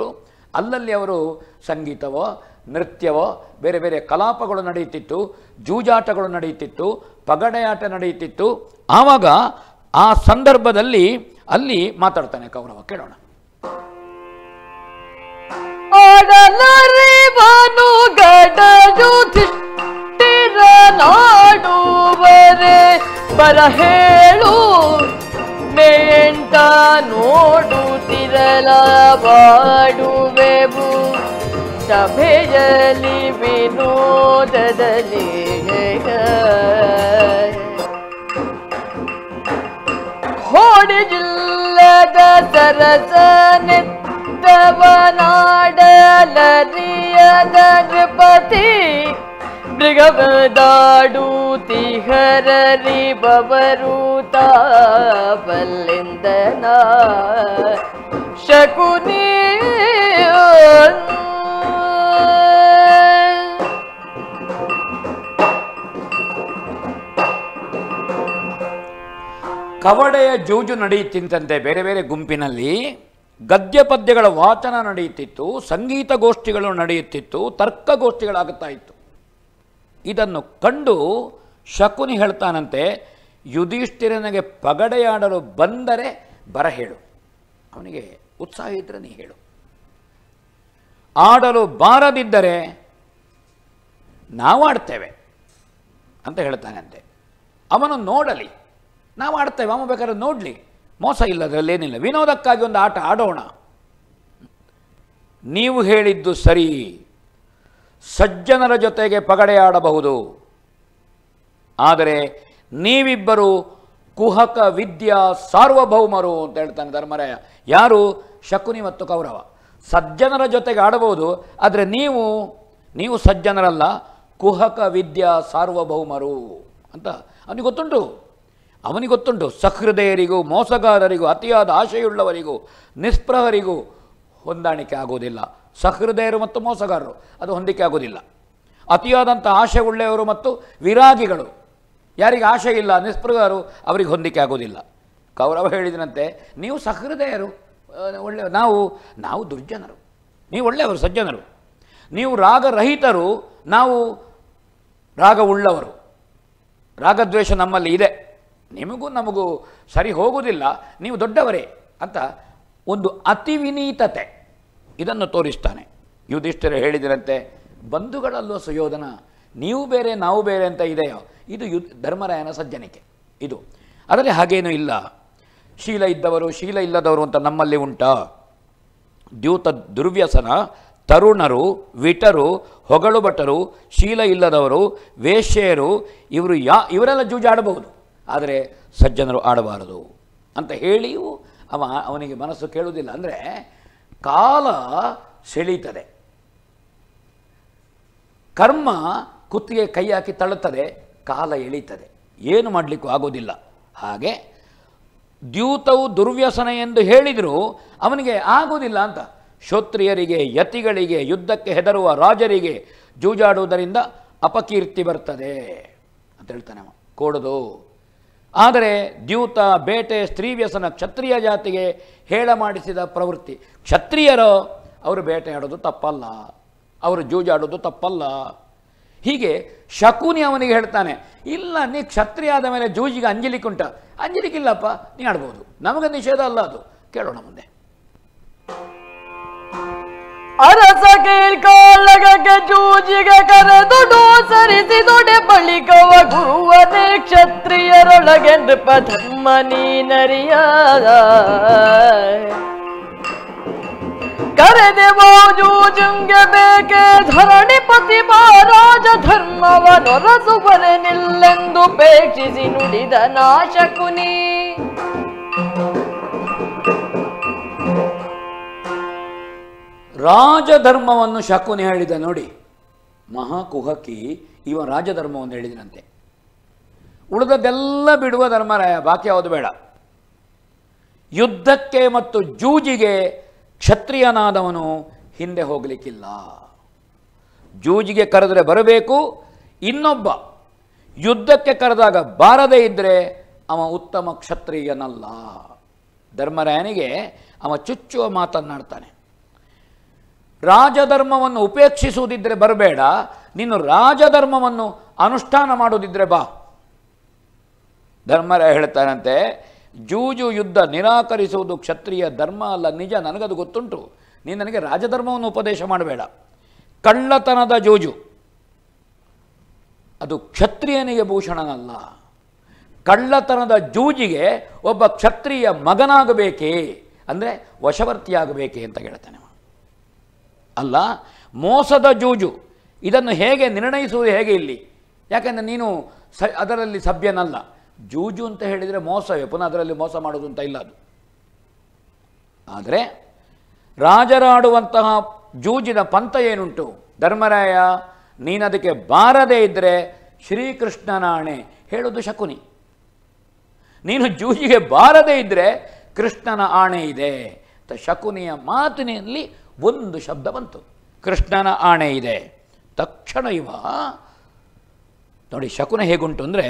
ಅಲ್ಲಲ್ಲಿ ಅವರು ಸಂಗೀತವೋ ನೃತ್ಯವೋ ಬೇರೆ ಬೇರೆ ಕಲಾಪಗಳು ನಡೆಯುತ್ತಿತ್ತು, ಜೂಜಾಟಗಳು ನಡೆಯುತ್ತಿತ್ತು, ಪಗಡೆಯಾಟ ನಡೆಯುತ್ತಿತ್ತು. ಆವಾಗ ಆ ಸಂದರ್ಭದಲ್ಲಿ ಅಲ್ಲಿ ಮಾತಾಡ್ತಾನೆ ಕೌರವ, ಕೇಳೋಣ. ಆಡಲರಿವನು ಗಡಯುಧಿಷ್ಠಿರ ನಾಡುವರೆ ಬರಹೇಳು ಮೇಂಟ ನೋಡುತ್ತಿರಲ ಬಾಡುವೆವು ಸಭೆಯಲ್ಲಿ ವಿನೋದದಲ್ಲಿ ಹೋಡಿಜಿಲ್ಲದ ಸರಸನೆತ್ತವನಾಡಲರಿಯದ ನೃಪತಿ ಮೃಗವದಾಡುತ್ತಿಹರರಿ ಬವರು ತಾವಲ್ಲಿಂದನ ಶಕುನಿ ಕವಡೆಯ ಜೂಜು ನಡೆಯುತ್ತಿದ್ದಂತೆ ಬೇರೆ ಬೇರೆ ಗುಂಪಿನಲ್ಲಿ ಗದ್ಯ ಪದ್ಯಗಳ ವಾಚನ ನಡೆಯುತ್ತಿತ್ತು, ಸಂಗೀತ ಗೋಷ್ಠಿಗಳು ನಡೆಯುತ್ತಿತ್ತು, ತರ್ಕಗೋಷ್ಠಿಗಳಾಗುತ್ತಾ ಇತ್ತು. ಇದನ್ನು ಕಂಡು ಶಕುನಿ ಹೇಳ್ತಾನಂತೆ, ಯುಧಿಷ್ಠಿರನಿಗೆ ಪಗಡೆಯಾಡಲು ಬಂದರೆ ಬರ ಹೇಳು, ಅವನಿಗೆ ಉತ್ಸಾಹ ಇದ್ದರೆ ನೀ ಹೇಳು. ಆಡಲು ಬಾರದಿದ್ದರೆ ನಾವು ಆಡ್ತೇವೆ ಅಂತ ಹೇಳ್ತಾನಂತೆ. ಅವನು ನೋಡಲಿ, ನಾವು ಆಡ್ತೇವೆ, ಅವ ಬೇಕಾದ್ರೆ ನೋಡಲಿ, ಮೋಸ ಇಲ್ಲ, ಅದರಲ್ಲೇನಿಲ್ಲ, ವಿನೋದಕ್ಕಾಗಿ ಒಂದು ಆಟ ಆಡೋಣ. ನೀವು ಹೇಳಿದ್ದು ಸರಿ, ಸಜ್ಜನರ ಜೊತೆಗೆ ಪಗಡೆ ಆಡಬಹುದು, ಆದರೆ ನೀವಿಬ್ಬರು ಕುಹಕ ವಿದ್ಯಾ ಸಾರ್ವಭೌಮರು ಅಂತ ಹೇಳ್ತಾನೆ ಧರ್ಮರಾಯ. ಯಾರು? ಶಕುನಿ ಮತ್ತು ಕೌರವ. ಸಜ್ಜನರ ಜೊತೆಗೆ ಆಡಬಹುದು, ಆದರೆ ನೀವು ನೀವು ಸಜ್ಜನರಲ್ಲ, ಕುಹಕ ವಿದ್ಯಾ ಸಾರ್ವಭೌಮರು ಅಂತ ಅವನಿಗೆ ಗೊತ್ತುಂಟು. ಅವನಿಗೆ ಗೊತ್ತುಂಟು ಸಹೃದಯರಿಗೂ ಮೋಸಗಾರರಿಗೂ ಅತಿಯಾದ ಆಶೆಯುಳ್ಳವರಿಗೂ ನಿಸ್ಪೃಹರಿಗೂ ಹೊಂದಾಣಿಕೆ ಆಗೋದಿಲ್ಲ. ಸಹೃದಯರು ಮತ್ತು ಮೋಸಗಾರರು ಅದು ಹೊಂದಿಕೆ ಆಗೋದಿಲ್ಲ. ಅತಿಯಾದಂಥ ಆಶೆ ಉಳ್ಳೆಯವರು ಮತ್ತು ವಿರಾಗಿಗಳು, ಯಾರಿಗೆ ಆಶೆ ಇಲ್ಲ, ನಿಸ್ಪೃಹರು, ಅವರಿಗೆ ಹೊಂದಿಕೆ ಆಗೋದಿಲ್ಲ. ಕೌರವ ಹೇಳಿದನಂತೆ, ನೀವು ಸಹೃದಯರು, ಒಳ್ಳೆಯ, ನಾವು ನಾವು ದುರ್ಜನರು, ನೀವು ಒಳ್ಳೆಯವರು, ಸಜ್ಜನರು. ನೀವು ರಾಗರಹಿತರು, ನಾವು ರಾಗ ಉಳ್ಳವರು. ರಾಗದ್ವೇಷ ನಮ್ಮಲ್ಲಿ ಇದೆ, ನಿಮಗೂ ನಮಗೂ ಸರಿ ಹೋಗುವುದಿಲ್ಲ, ನೀವು ದೊಡ್ಡವರೇ ಅಂತ ಒಂದು ಅತಿ ವಿನೀತತೆ ಇದನ್ನು ತೋರಿಸ್ತಾನೆ. ಯುಧಿಷ್ಠಿರ ಹೇಳಿದರಂತೆ, ಬಂಧುಗಳಲ್ಲೂ ಸುಯೋಧನ, ನೀವು ಬೇರೆ ನಾವು ಬೇರೆ ಅಂತ ಇದೆಯೋ, ಇದು ಯು ಧರ್ಮರಾಯನ ಸಜ್ಜನಿಕೆ ಇದು. ಅದರಲ್ಲಿ ಹಾಗೇನೂ ಇಲ್ಲ. ಶೀಲ ಇದ್ದವರು ಶೀಲ ಇಲ್ಲದವರು ಅಂತ ನಮ್ಮಲ್ಲಿ ಉಂಟಾ? ದ್ಯೂತ ದುರ್ವ್ಯಸನ, ತರುಣರು, ವಿಟರು, ಹೊಗಳು ಭಟರು, ಶೀಲ ಇಲ್ಲದವರು, ವೇಶ್ಯೆಯರು, ಇವರು ಯಾ ಇವರೆಲ್ಲ ಜೂಜಾಡಬಹುದು, ಆದರೆ ಸಜ್ಜನರು ಆಡಬಾರದು ಅಂತ ಹೇಳಿಯೂ ಅವ ಅವನಿಗೆ ಮನಸ್ಸು ಕೇಳುವುದಿಲ್ಲ. ಅಂದರೆ ಕಾಲ ಸೆಳೀತದೆ, ಕರ್ಮ ಕುತ್ತಿಗೆ ಕೈ ಹಾಕಿ ತಳ್ಳುತ್ತದೆ, ಕಾಲ ಎಳೀತದೆ, ಏನು ಮಾಡಲಿಕ್ಕೂ ಆಗೋದಿಲ್ಲ. ಹಾಗೆ ದ್ಯೂತವು ದುರ್ವ್ಯಸನ ಎಂದು ಹೇಳಿದರೂ ಅವನಿಗೆ ಆಗೋದಿಲ್ಲ ಅಂತ. ಶ್ರೋತ್ರಿಯರಿಗೆ, ಯತಿಗಳಿಗೆ, ಯುದ್ಧಕ್ಕೆ ಹೆದರುವ ರಾಜರಿಗೆ ಜೂಜಾಡುವುದರಿಂದ ಅಪಕೀರ್ತಿ ಬರ್ತದೆ ಅಂತ ಹೇಳ್ತಾನೆ ಅವ, ಕೂಡದು. ಆದರೆ ದ್ಯೂತ, ಬೇಟೆ, ಸ್ತ್ರೀ ವ್ಯಸನ ಕ್ಷತ್ರಿಯ ಜಾತಿಗೆ ಹೇಳ ಮಾಡಿಸಿದ ಪ್ರವೃತ್ತಿ. ಕ್ಷತ್ರಿಯರು ಅವರು ಬೇಟೆಯಾಡೋದು ತಪ್ಪಲ್ಲ, ಅವರು ಜೂಜಾಡೋದು ತಪ್ಪಲ್ಲ. ಹೀಗೆ ಶಕುನಿ ಅವನಿಗೆ ಹೇಳ್ತಾನೆ, ಇಲ್ಲ ನೀ ಕ್ಷತ್ರಿಯ ಆದ ಮೇಲೆ ಜೂಜಿಗೆ ಅಂಜಲಿಕ್ಕುಂಟ? ಅಂಜಲಿಕ್ಕಿಲ್ಲಪ್ಪ, ನೀ ಆಡ್ಬೋದು, ನಮಗೆ ನಿಷೇಧ ಅಲ್ಲ ಅದು. ಕೇಳೋಣ ಮುಂದೆ. ಅರಸ ಕೇಳ್ಕೊಳ್ಳಗೆ ಜೂಜಿಗೆ ಕರೆದೊಡು ಸರಿಸಿದೊಡೆ ಬಳಿಕವ ಗುರುವನೇ ಕ್ಷತ್ರಿಯರೊಳಗೆ ನೃಪ ಧರ್ಮ ನೀನರಿಯ ಕರೆದೆವೋ ಜೂಜುಂಗೆ ಬೇಕೆ ಧರಣಿಪತಿ ಮಹಾರಾಜ ಧರ್ಮವನೊರಸುವರೆ ನಿಲ್ಲೆಂದು ಪೇಕ್ಷಿಸಿ ನುಡಿದ ನಾಶಕುನಿ. ರಾಜಧರ್ಮವನ್ನು ಶಕುನಿ ಹೇಳಿದ ನೋಡಿ. ಮಹಾಕುಹಕಿ ಇವ ರಾಜಧರ್ಮವನ್ನು ಹೇಳಿದನಂತೆ. ಉಳಿದದ್ದೆಲ್ಲ ಬಿಡುವ ಧರ್ಮರಾಯ, ಬಾಕಿ ಯಾವುದು ಬೇಡ. ಯುದ್ಧಕ್ಕೆ ಮತ್ತು ಜೂಜಿಗೆ ಕ್ಷತ್ರಿಯನಾದವನು ಹಿಂದೆ ಹೋಗಲಿಕ್ಕಿಲ್ಲ. ಜೂಜಿಗೆ ಕರೆದರೆ ಬರಬೇಕು, ಇನ್ನೊಬ್ಬ ಯುದ್ಧಕ್ಕೆ ಕರೆದಾಗ ಬಾರದೇ ಇದ್ದರೆ ಅವ ಉತ್ತಮ ಕ್ಷತ್ರಿಯನಲ್ಲ. ಧರ್ಮರಾಯನಿಗೆ ಅವ ಚುಚ್ಚುವ ಮಾತನ್ನಾಡ್ತಾನೆ. ರಾಜಧರ್ಮವನ್ನು ಉಪೇಕ್ಷಿಸುವುದಿದ್ದರೆ ಬರಬೇಡ, ನೀನು ರಾಜಧರ್ಮವನ್ನು ಅನುಷ್ಠಾನ ಮಾಡುವುದಿದ್ದರೆ ಬಾ. ಧರ್ಮರಾಯ ಹೇಳ್ತಾನಂತೆ, ಜೂಜು ಯುದ್ಧ ನಿರಾಕರಿಸುವುದು ಕ್ಷತ್ರಿಯ ಧರ್ಮ ಅಲ್ಲ. ನಿಜ, ನನಗದು ಗೊತ್ತುಂಟು. ನೀನು ನನಗೆ ರಾಜಧರ್ಮವನ್ನು ಉಪದೇಶ ಮಾಡಬೇಡ. ಕಳ್ಳತನದ ಜೂಜು ಅದು ಕ್ಷತ್ರಿಯನಿಗೆ ಭೂಷಣನಲ್ಲ. ಕಳ್ಳತನದ ಜೂಜಿಗೆ ಒಬ್ಬ ಕ್ಷತ್ರಿಯ ಮಗನಾಗಬೇಕೇ, ಅಂದರೆ ವಶವರ್ತಿಯಾಗಬೇಕೇ ಅಂತ ಹೇಳ್ತಾನೆ. ಅಲ್ಲ, ಮೋಸದ ಜೂಜು ಇದನ್ನು ಹೇಗೆ ನಿರ್ಣಯಿಸುವುದು ಹೇಗೆ ಇಲ್ಲಿ? ಯಾಕೆಂದರೆ ನೀನು ಸ ಅದರಲ್ಲಿ ಸಭ್ಯನಲ್ಲ. ಜೂಜು ಅಂತ ಹೇಳಿದರೆ ಮೋಸವೇ, ಪುನಃ ಅದರಲ್ಲಿ ಮೋಸ ಮಾಡೋದು ಅಂತ ಇಲ್ಲ ಅದು. ಆದರೆ ರಾಜರಾಡುವಂತಹ ಜೂಜಿನ ಪಂಥ ಏನುಂಟು? ಧರ್ಮರಾಯ, ನೀನದಕ್ಕೆ ಬಾರದೇ ಇದ್ದರೆ ಶ್ರೀಕೃಷ್ಣನಾಣೆ ಹೇಳೋದು ಶಕುನಿ. ನೀನು ಜೂಜಿಗೆ ಬಾರದೇ ಇದ್ದರೆ ಕೃಷ್ಣನ ಆಣೆ ಇದೆ ಅಂತ ಶಕುನಿಯ ಮಾತಿನಲ್ಲಿ ಒಂದು ಶಬ್ದ ಬಂತು, ಕೃಷ್ಣನ ಆಣೆ ಇದೆ. ತಕ್ಷಣ ಇವ ನೋಡಿ ಶಕುನ ಹೇಗುಂಟು ಅಂದರೆ,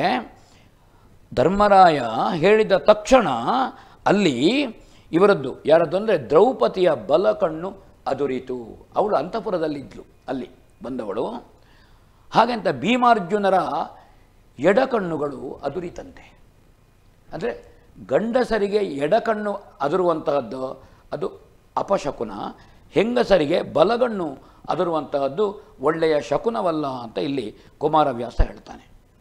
ಧರ್ಮರಾಯ ಹೇಳಿದ ತಕ್ಷಣ ಅಲ್ಲಿ ಇವರದ್ದು ಯಾರದ್ದು ಅಂದರೆ ದ್ರೌಪದಿಯ ಬಲಕಣ್ಣು ಅದುರಿತು. ಅವಳು ಅಂತಃಪುರದಲ್ಲಿದ್ಲು, ಅಲ್ಲಿ ಬಂದವಳು. ಹಾಗೆಂತ ಭೀಮಾರ್ಜುನರ ಎಡಕಣ್ಣುಗಳು ಅದುರಿತಂತೆ. ಅಂದರೆ ಗಂಡಸರಿಗೆ ಎಡಕಣ್ಣು ಅದುರುವಂತಹದ್ದು ಅದು ಅಪಶಕುನ, ಹೆಂಗಸರಿಗೆ ಬಲಗಣ್ಣು ಅದರುವಂತಹದ್ದು ಒಳ್ಳೆಯ ಶಕುನವಲ್ಲ ಅಂತ ಇಲ್ಲಿ ಕುಮಾರವ್ಯಾಸ ಹೇಳ್ತಾನೆ.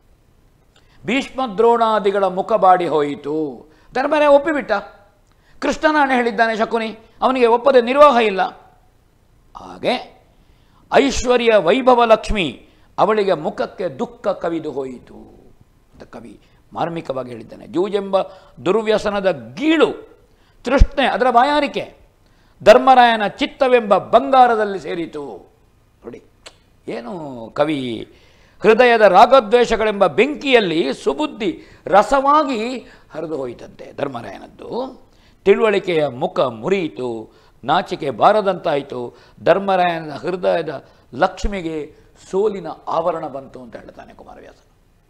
ಭೀಷ್ಮ ದ್ರೋಣಾದಿಗಳ ಮುಖ ಬಾಡಿ ಹೋಯಿತು. ಧರ್ಮರಾಯ ಒಪ್ಪಿಬಿಟ್ಟ. ಕೃಷ್ಣನಾಣೆ ಹೇಳಿದ್ದಾನೆ ಶಕುನಿ, ಅವನಿಗೆ ಒಪ್ಪದೆ ನಿರ್ವಾಹ ಇಲ್ಲ. ಹಾಗೆ ಐಶ್ವರ್ಯ ವೈಭವ ಲಕ್ಷ್ಮಿ ಅವಳಿಗೆ ಮುಖಕ್ಕೆ ದುಃಖ ಕವಿದು ಹೋಯಿತು ಅಂತ ಕವಿ ಮಾರ್ಮಿಕವಾಗಿ ಹೇಳಿದ್ದಾನೆ. ಜೂಜೆಂಬ ದುರ್ವ್ಯಸನದ ಗೀಳು ತೃಷ್ಣೆ, ಅದರ ಬಾಯಾರಿಕೆ ಧರ್ಮರಾಯನ ಚಿತ್ತವೆಂಬ ಬಂಗಾರದಲ್ಲಿ ಸೇರಿತು. ನೋಡಿ ಏನು ಕವಿ, ಹೃದಯದ ರಾಗದ್ವೇಷಗಳೆಂಬ ಬೆಂಕಿಯಲ್ಲಿ ಸುಬುದ್ಧಿ ರಸವಾಗಿ ಹರಿದು ಹೋಯಿತಂತೆ ಧರ್ಮರಾಯನದ್ದು. ತಿಳುವಳಿಕೆಯ ಮುಖ ಮುರಿಯಿತು, ನಾಚಿಕೆ ಬಾರದಂತಾಯಿತು. ಧರ್ಮರಾಯನ ಹೃದಯದ ಲಕ್ಷ್ಮಿಗೆ ಸೋಲಿನ ಆವರಣ ಬಂತು ಅಂತ ಹೇಳ್ತಾನೆ ಕುಮಾರವ್ಯಾಸ.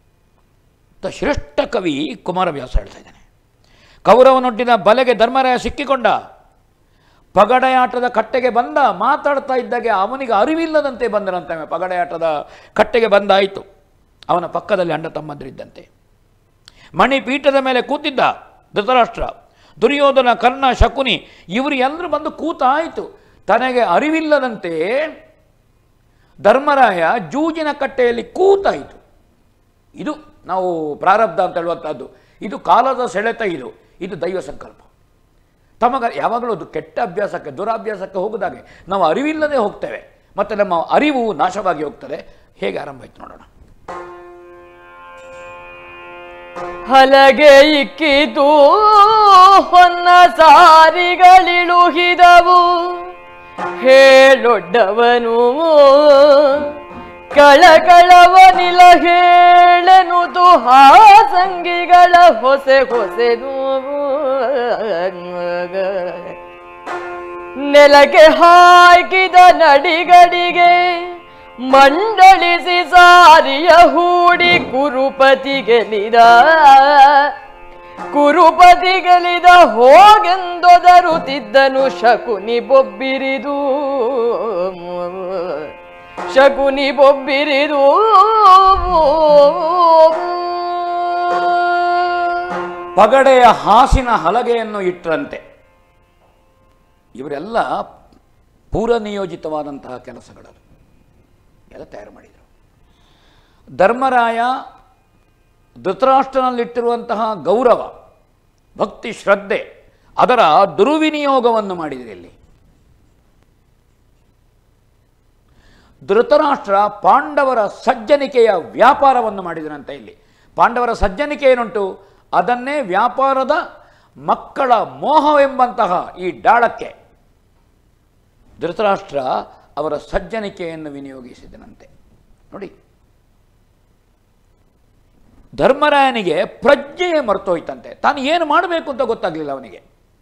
ಶ್ರೇಷ್ಠ ಕವಿ ಕುಮಾರವ್ಯಾಸ ಹೇಳ್ತಾ ಇದ್ದಾನೆ. ಕೌರವನೊಡ್ಡಿನ ಬಲೆಗೆ ಧರ್ಮರಾಯ ಸಿಕ್ಕಿಕೊಂಡ. ಪಗಡೆಯಾಟದ ಕಟ್ಟೆಗೆ ಬಂದ. ಮಾತಾಡ್ತಾ ಇದ್ದಾಗೆ ಅವನಿಗೆ ಅರಿವಿಲ್ಲದಂತೆ ಬಂದರಂತೆ. ಪಗಡೆಯಾಟದ ಕಟ್ಟೆಗೆ ಬಂದಾಯಿತು. ಅವನ ಪಕ್ಕದಲ್ಲಿ ಅಣ್ಣ ತಮ್ಮಂದಿರಿದ್ದಂತೆ. ಮಣಿಪೀಠದ ಮೇಲೆ ಕೂತಿದ್ದ ಧೃತರಾಷ್ಟ್ರ, ದುರ್ಯೋಧನ, ಕರ್ಣ, ಶಕುನಿ ಇವರು ಎಲ್ಲರೂ ಬಂದು ಕೂತಾಯಿತು. ತನಗೆ ಅರಿವಿಲ್ಲದಂತೆ ಧರ್ಮರಾಯ ಜೂಜಿನ ಕಟ್ಟೆಯಲ್ಲಿ ಕೂತಾಯಿತು. ಇದು ನಾವು ಪ್ರಾರಬ್ಧ ಅಂತ ಹೇಳುವಂಥದ್ದು. ಇದು ಕಾಲದ ಸೆಳೆತ, ಇದು ಇದು ದೈವ ಸಂಕಲ್ಪ. ತಮಗ ಯಾವಾಗಲೂ ಅದು ಕೆಟ್ಟ ಅಭ್ಯಾಸಕ್ಕೆ ದುರಾಭ್ಯಾಸಕ್ಕೆ ಹೋಗೋದಾಗೆ ನಾವು ಅರಿವಿಲ್ಲದೆ ಹೋಗ್ತೇವೆ, ಮತ್ತು ನಮ್ಮ ಅರಿವು ನಾಶವಾಗಿ ಹೋಗ್ತದೆ. ಹೇಗೆ ಆರಂಭ ಆಯ್ತು ನೋಡೋಣ. ಹಲಗೆ ಇಕ್ಕಿತು ಹೊನ್ನ ಸಾರಿಗಳಿಳುಹಿದವು, ಹೇಳೊಡ್ಡವನು ಕಳಕಳವನಿಲ ಹೇಳೆನುದು ಹಾಸಂಗಿಗಳ ಹೊಸೆ ಹೊಸೆದು. ನೆಲಕ್ಕೆ ಹಾಕಿದ ನಡಿಗಡಿಗೆ ಮಂಡಳಿಸಿ ಸಾರಿಯ ಹೂಡಿ ಕುರುಪತಿ ಗೆಲಿದ. ಕುರುಪತಿ ಗೆಲಿದ ಹೋಗೆಂದೊದರುತ್ತಿದ್ದನು ಶಕುನಿ ಬೊಬ್ಬಿರಿದು. ಶಕುನಿ ಬೊಬ್ಬಿರಿದು. ಪಗಡೆಯ ಹಾಸಿನ ಹಲಗೆಯನ್ನು ಇಟ್ಟರಂತೆ. ಇವರೆಲ್ಲ ಪೂರ್ವನಿಯೋಜಿತವಾದಂತಹ ಕೆಲಸಗಳದು ಎಲ್ಲ ತಯಾರು ಮಾಡಿದರು. ಧರ್ಮರಾಯ ಧೃತರಾಷ್ಟ್ರನಲ್ಲಿಟ್ಟಿರುವಂತಹ ಗೌರವ, ಭಕ್ತಿ, ಶ್ರದ್ಧೆ ಅದರ ದುರ್ವಿನಿಯೋಗವನ್ನು ಮಾಡಿದರೆ ಇಲ್ಲಿ. ಧೃತರಾಷ್ಟ್ರ ಪಾಂಡವರ ಸಜ್ಜನಿಕೆಯ ವ್ಯಾಪಾರವನ್ನು ಮಾಡಿದರಂತೆ ಇಲ್ಲಿ. ಪಾಂಡವರ ಸಜ್ಜನಿಕೆ ಏನುಂಟು ಅದನ್ನೇ ವ್ಯಾಪಾರದ ಮಕ್ಕಳ ಮೋಹವೆಂಬಂತಹ ಈ ಡಾಳಕ್ಕೆ ಧೃತರಾಷ್ಟ್ರ ಅವರ ಸಜ್ಜನಿಕೆಯನ್ನು ವಿನಿಯೋಗಿಸಿದನಂತೆ. ನೋಡಿ, ಧರ್ಮರಾಯನಿಗೆ ಪ್ರಜ್ಞೆಯೇ ಮರ್ತೋಯ್ತಂತೆ. ತಾನು ಏನು ಮಾಡಬೇಕು ಅಂತ ಗೊತ್ತಾಗಲಿಲ್ಲ ಅವನಿಗೆ.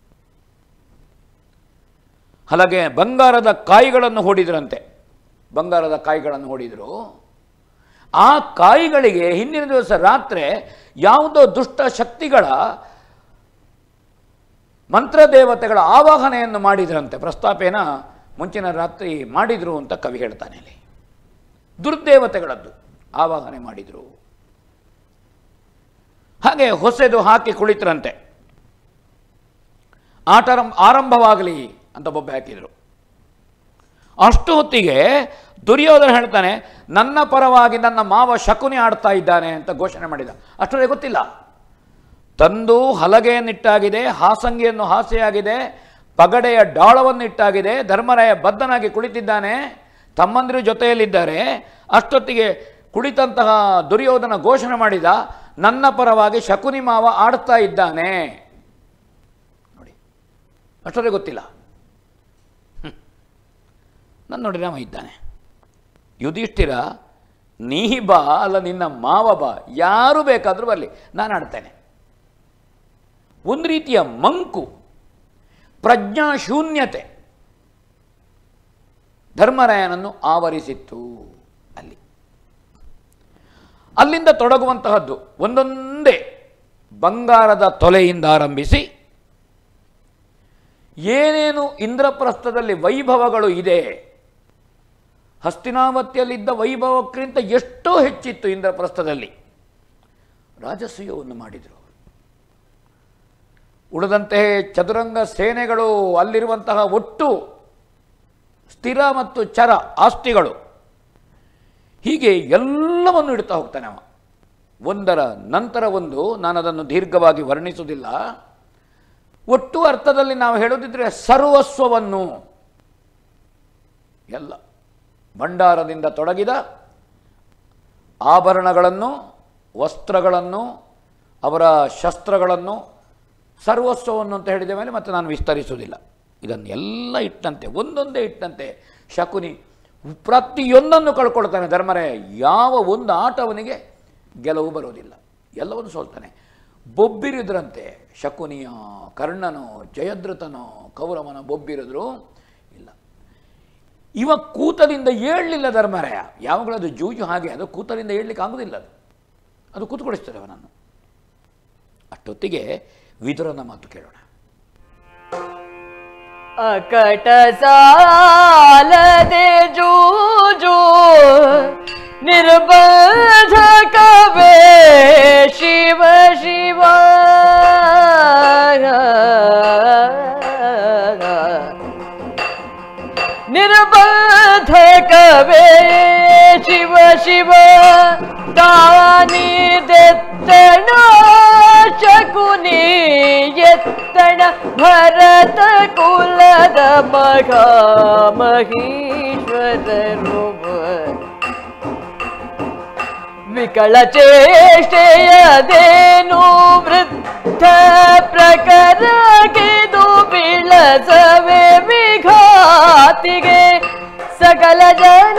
ಹಲಗೆ ಬಂಗಾರದ ಕಾಯಿಗಳನ್ನು ಹೊಡಿದ್ರಂತೆ. ಬಂಗಾರದ ಕಾಯಿಗಳನ್ನು ಹೊಡಿದ್ರು. ಆ ಕಾಯಿಗಳಿಗೆ ಹಿಂದಿನ ದಿವಸ ರಾತ್ರಿ ಯಾವುದೋ ದುಷ್ಟ ಶಕ್ತಿಗಳ ಮಂತ್ರದೇವತೆಗಳ ಆವಾಹನೆಯನ್ನು ಮಾಡಿದ್ರಂತೆ. ಪ್ರಸ್ತಾಪೇನ ಮುಂಚಿನ ರಾತ್ರಿ ಮಾಡಿದರು ಅಂತ ಕವಿ ಹೇಳ್ತಾನೆ ಇಲ್ಲಿ. ದುರ್ದೇವತೆಗಳದ್ದು ಆವಾಹನೆ ಮಾಡಿದರು. ಹಾಗೆ ಹೊಸೆದು ಹಾಕಿ ಕುಳಿತರಂತೆ. ಆಟ ಆರಂಭವಾಗಲಿ ಅಂತ ಬೊಬ್ಬೆ ಹಾಕಿದರು. ಅಷ್ಟು ಹೊತ್ತಿಗೆ ದುರ್ಯೋಧನ ಹೇಳ್ತಾನೆ, ನನ್ನ ಪರವಾಗಿ ನನ್ನ ಮಾವ ಶಕುನಿ ಆಡ್ತಾ ಇದ್ದಾನೆ ಅಂತ ಘೋಷಣೆ ಮಾಡಿದ. ಅಷ್ಟರೇ ಗೊತ್ತಿಲ್ಲ. ತಂದು ಹಲಗೆಯನ್ನಿಟ್ಟಾಗಿದೆ, ಹಾಸಂಗಿಯನ್ನು ಹಾಸೆಯಾಗಿದೆ, ಪಗಡೆಯ ಡಾಳವನ್ನಿಟ್ಟಾಗಿದೆ, ಧರ್ಮರಾಯ ಬದ್ಧನಾಗಿ ಕುಳಿತಿದ್ದಾನೆ, ತಮ್ಮಂದಿರು ಜೊತೆಯಲ್ಲಿದ್ದಾರೆ. ಅಷ್ಟೊತ್ತಿಗೆ ಕುಳಿತಂತಹ ದುರ್ಯೋಧನ ಘೋಷಣೆ ಮಾಡಿದ, ನನ್ನ ಪರವಾಗಿ ಶಕುನಿ ಮಾವ ಆಡ್ತಾ ಇದ್ದಾನೆ. ನೋಡಿ, ಅಷ್ಟರೇ ಗೊತ್ತಿಲ್ಲ. ನನ್ನ ನೋಡಿ ರಾಮ ಇದ್ದಾನೆ. ಯುಧಿಷ್ಠಿರ, ನೀ ಬಾ ಅಲ್ಲ ನಿನ್ನ ಮಾವ ಬಾ, ಯಾರು ಬೇಕಾದರೂ ಬರಲಿ, ನಾನು ಆಡ್ತೇನೆ. ಒಂದು ರೀತಿಯ ಮಂಕು, ಪ್ರಜ್ಞಾಶೂನ್ಯತೆ ಧರ್ಮರಾಯನನ್ನು ಆವರಿಸಿತ್ತು. ಅಲ್ಲಿ ಅಲ್ಲಿಂದ ತೊಡಗುವಂತಹದ್ದು ಒಂದೊಂದೇ ಬಂಗಾರದ ತೊಲೆಯಿಂದ ಆರಂಭಿಸಿ ಏನೇನು ಇಂದ್ರಪ್ರಸ್ಥದಲ್ಲಿ ವೈಭವಗಳು ಇದೆ, ಹಸ್ತಿನಾವತಿಯಲ್ಲಿದ್ದ ವೈಭವಕ್ಕಿಂತ ಎಷ್ಟೋ ಹೆಚ್ಚಿತ್ತು ಇಂದ್ರಪ್ರಸ್ಥದಲ್ಲಿ. ರಾಜಸೂಯವನ್ನು ಮಾಡಿದರು. ಉಳಿದಂತೆ ಚದುರಂಗ ಸೇನೆಗಳು, ಅಲ್ಲಿರುವಂತಹ ಒಟ್ಟು ಸ್ಥಿರ ಮತ್ತು ಚರ ಆಸ್ತಿಗಳು, ಹೀಗೆ ಎಲ್ಲವನ್ನು ಇಡ್ತಾ ಹೋಗ್ತಾನೆ ಅವ, ಒಂದರ ನಂತರ ಒಂದು. ನಾನು ಅದನ್ನು ದೀರ್ಘವಾಗಿ ವರ್ಣಿಸುವುದಿಲ್ಲ. ಒಟ್ಟು ಅರ್ಥದಲ್ಲಿ ನಾವು ಹೇಳೋದಿದ್ರೆ ಸರ್ವಸ್ವವನ್ನು, ಎಲ್ಲ ಭಂಡಾರದಿಂದ ತೊಡಗಿದ ಆಭರಣಗಳನ್ನು, ವಸ್ತ್ರಗಳನ್ನು, ಅವರ ಶಸ್ತ್ರಗಳನ್ನು, ಸರ್ವಸ್ವವನ್ನು ಅಂತ ಹೇಳಿದ ಮೇಲೆ ಮತ್ತೆ ನಾನು ವಿಸ್ತರಿಸುವುದಿಲ್ಲ. ಇದನ್ನೆಲ್ಲ ಇಟ್ಟಂತೆ, ಒಂದೊಂದೇ ಇಟ್ಟಂತೆ ಶಕುನಿ ಪ್ರತಿಯೊಂದನ್ನು ಕಳ್ಕೊಳ್ತಾನೆ. ಧರ್ಮರಾಯ ಯಾವ ಒಂದು ಆಟವನಿಗೆ ಗೆಲುವು ಬರೋದಿಲ್ಲ, ಎಲ್ಲವನ್ನು ಸೋಲ್ತಾನೆ. ಬೊಬ್ಬಿರಿದ್ರಂತೆ ಶಕುನಿಯ, ಕರ್ಣನೋ, ಜಯದ್ರಥನೋ, ಕೌರವನ ಬೊಬ್ಬಿರಿದ್ರು ಇಲ್ಲ. ಇವ ಕೂತದಿಂದ ಏಳಲಿಲ್ಲ ಧರ್ಮರಾಯ. ಯಾವಾಗಲೂ ಜೂಜು ಹಾಗೆ, ಅದು ಕೂತದಿಂದ ಏಳಲಿಕ್ಕೆ ಆಗೋದಿಲ್ಲ, ಅದು ಅದು ಕೂತ್ಕೊಳಿಸ್ತದೆ ಅವನನ್ನು. ಅಷ್ಟೊತ್ತಿಗೆ ವಿದುರನ ಮಾತು ಕೇಳೋಣ. ಅಕಟ ಸಾಲದೆ ಜೂಜು ನಿರ್ಬಂಧಕವೇ ಶಿವ ಶಿವ, ನಿರ್ಬಂಧಕವೇ ಶಿವ ಶಿವ, ತಾನಿ ದೆತ್ತಣ ಶಕುನಿ ಎತ್ತಣ, ಭರತ ಕುಲದ ಮಗ ಮಹೇಶ್ವರರು. ವಿಕಳ ಚೇಷ್ಟೆಯದೇನು ವೃದ್ಧ ಪ್ರಕರಗಿದು ಬಿಳಸವೆ ವಿಘಾತಿಗೆ, ಸಕಲ ಜನ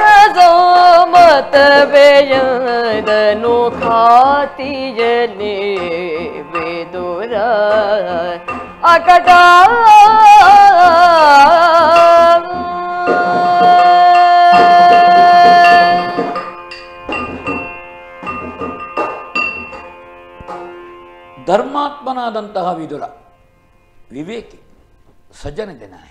ಸೋಮತವೆಯದನು ಖಾತಿಯಲಿ ವಿದುರ ಅಕಟ. ಧರ್ಮಾತ್ಮನಾದಂತಹ ವಿದುರ, ವಿವೇಕಿ, ಸಜ್ಜನಿದ್ದಾನೆ.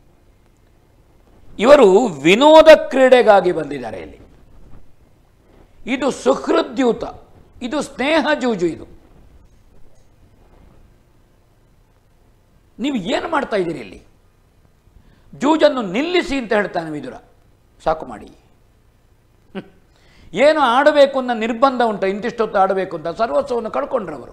ಇವರು ವಿನೋದ ಕ್ರೀಡೆಗಾಗಿ ಬಂದಿದ್ದಾರೆ ಇಲ್ಲಿ. ಇದು ಸುಹೃದ್ಯೂತ, ಇದು ಸ್ನೇಹ ಜೂಜು. ಇದು ನೀವು ಏನು ಮಾಡ್ತಾ ಇದ್ದೀರಿ ಇಲ್ಲಿ? ಜೂಜನ್ನು ನಿಲ್ಲಿಸಿ ಅಂತ ಹೇಳ್ತಾನೆ ವಿದುರ. ಸಾಕು ಮಾಡಿ, ಏನು ಆಡಬೇಕು ಅನ್ನೋ ನಿರ್ಬಂಧ ಉಂಟ, ಇಂತಿಷ್ಟೊತ್ತು ಆಡಬೇಕು ಅಂತ. ಸರ್ವಸ್ವವನ್ನು ಕಳ್ಕೊಂಡ್ರವರು.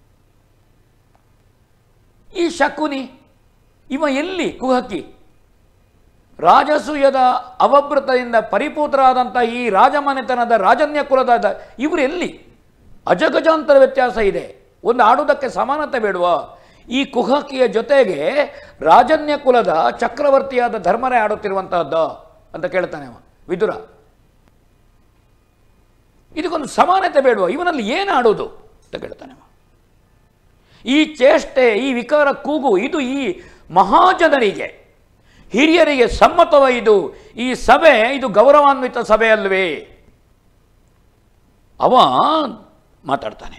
ಈ ಶಕುನಿ ಇವ ಎಲ್ಲಿ? ಕುಹಕಿ ರಾಜಸೂಯದ ಅವಭೃತದಿಂದ ಪರಿಪೂತರಾದಂಥ ಈ ರಾಜಮನೆತನದ ರಾಜನ್ಯ ಕುಲದ ಇವರು ಎಲ್ಲಿ? ಅಜಗಜಾಂತರ ವ್ಯತ್ಯಾಸ ಇದೆ. ಒಂದು ಆಡುವುದಕ್ಕೆ ಸಮಾನತೆ ಬೇಡುವ ಈ ಕುಹಕಿಯ ಜೊತೆಗೆ ರಾಜನ್ಯ ಕುಲದ ಚಕ್ರವರ್ತಿಯಾದ ಧರ್ಮರಾಯ ಆಡುತ್ತಿರುವಂತಹದ್ದು ಅಂತ ಕೇಳ್ತಾನೆ ಅವ ವಿದುರ. ಇದಕ್ಕೊಂದು ಸಮಾನತೆ ಬೇಡುವ, ಇವನಲ್ಲಿ ಏನು ಆಡೋದು ಅಂತ ಕೇಳ್ತಾನೆ ಅವ. ಈ ಚೇಷ್ಟೆ, ಈ ವಿಕಾರ ಕೂಗು, ಇದು ಈ ಮಹಾಜನರಿಗೆ, ಹಿರಿಯರಿಗೆ ಸಮ್ಮತವ? ಇದು ಈ ಸಭೆ, ಇದು ಗೌರವಾನ್ವಿತ ಸಭೆ ಅಲ್ವೇ? ಅವ ಮಾತಾಡ್ತಾನೆ.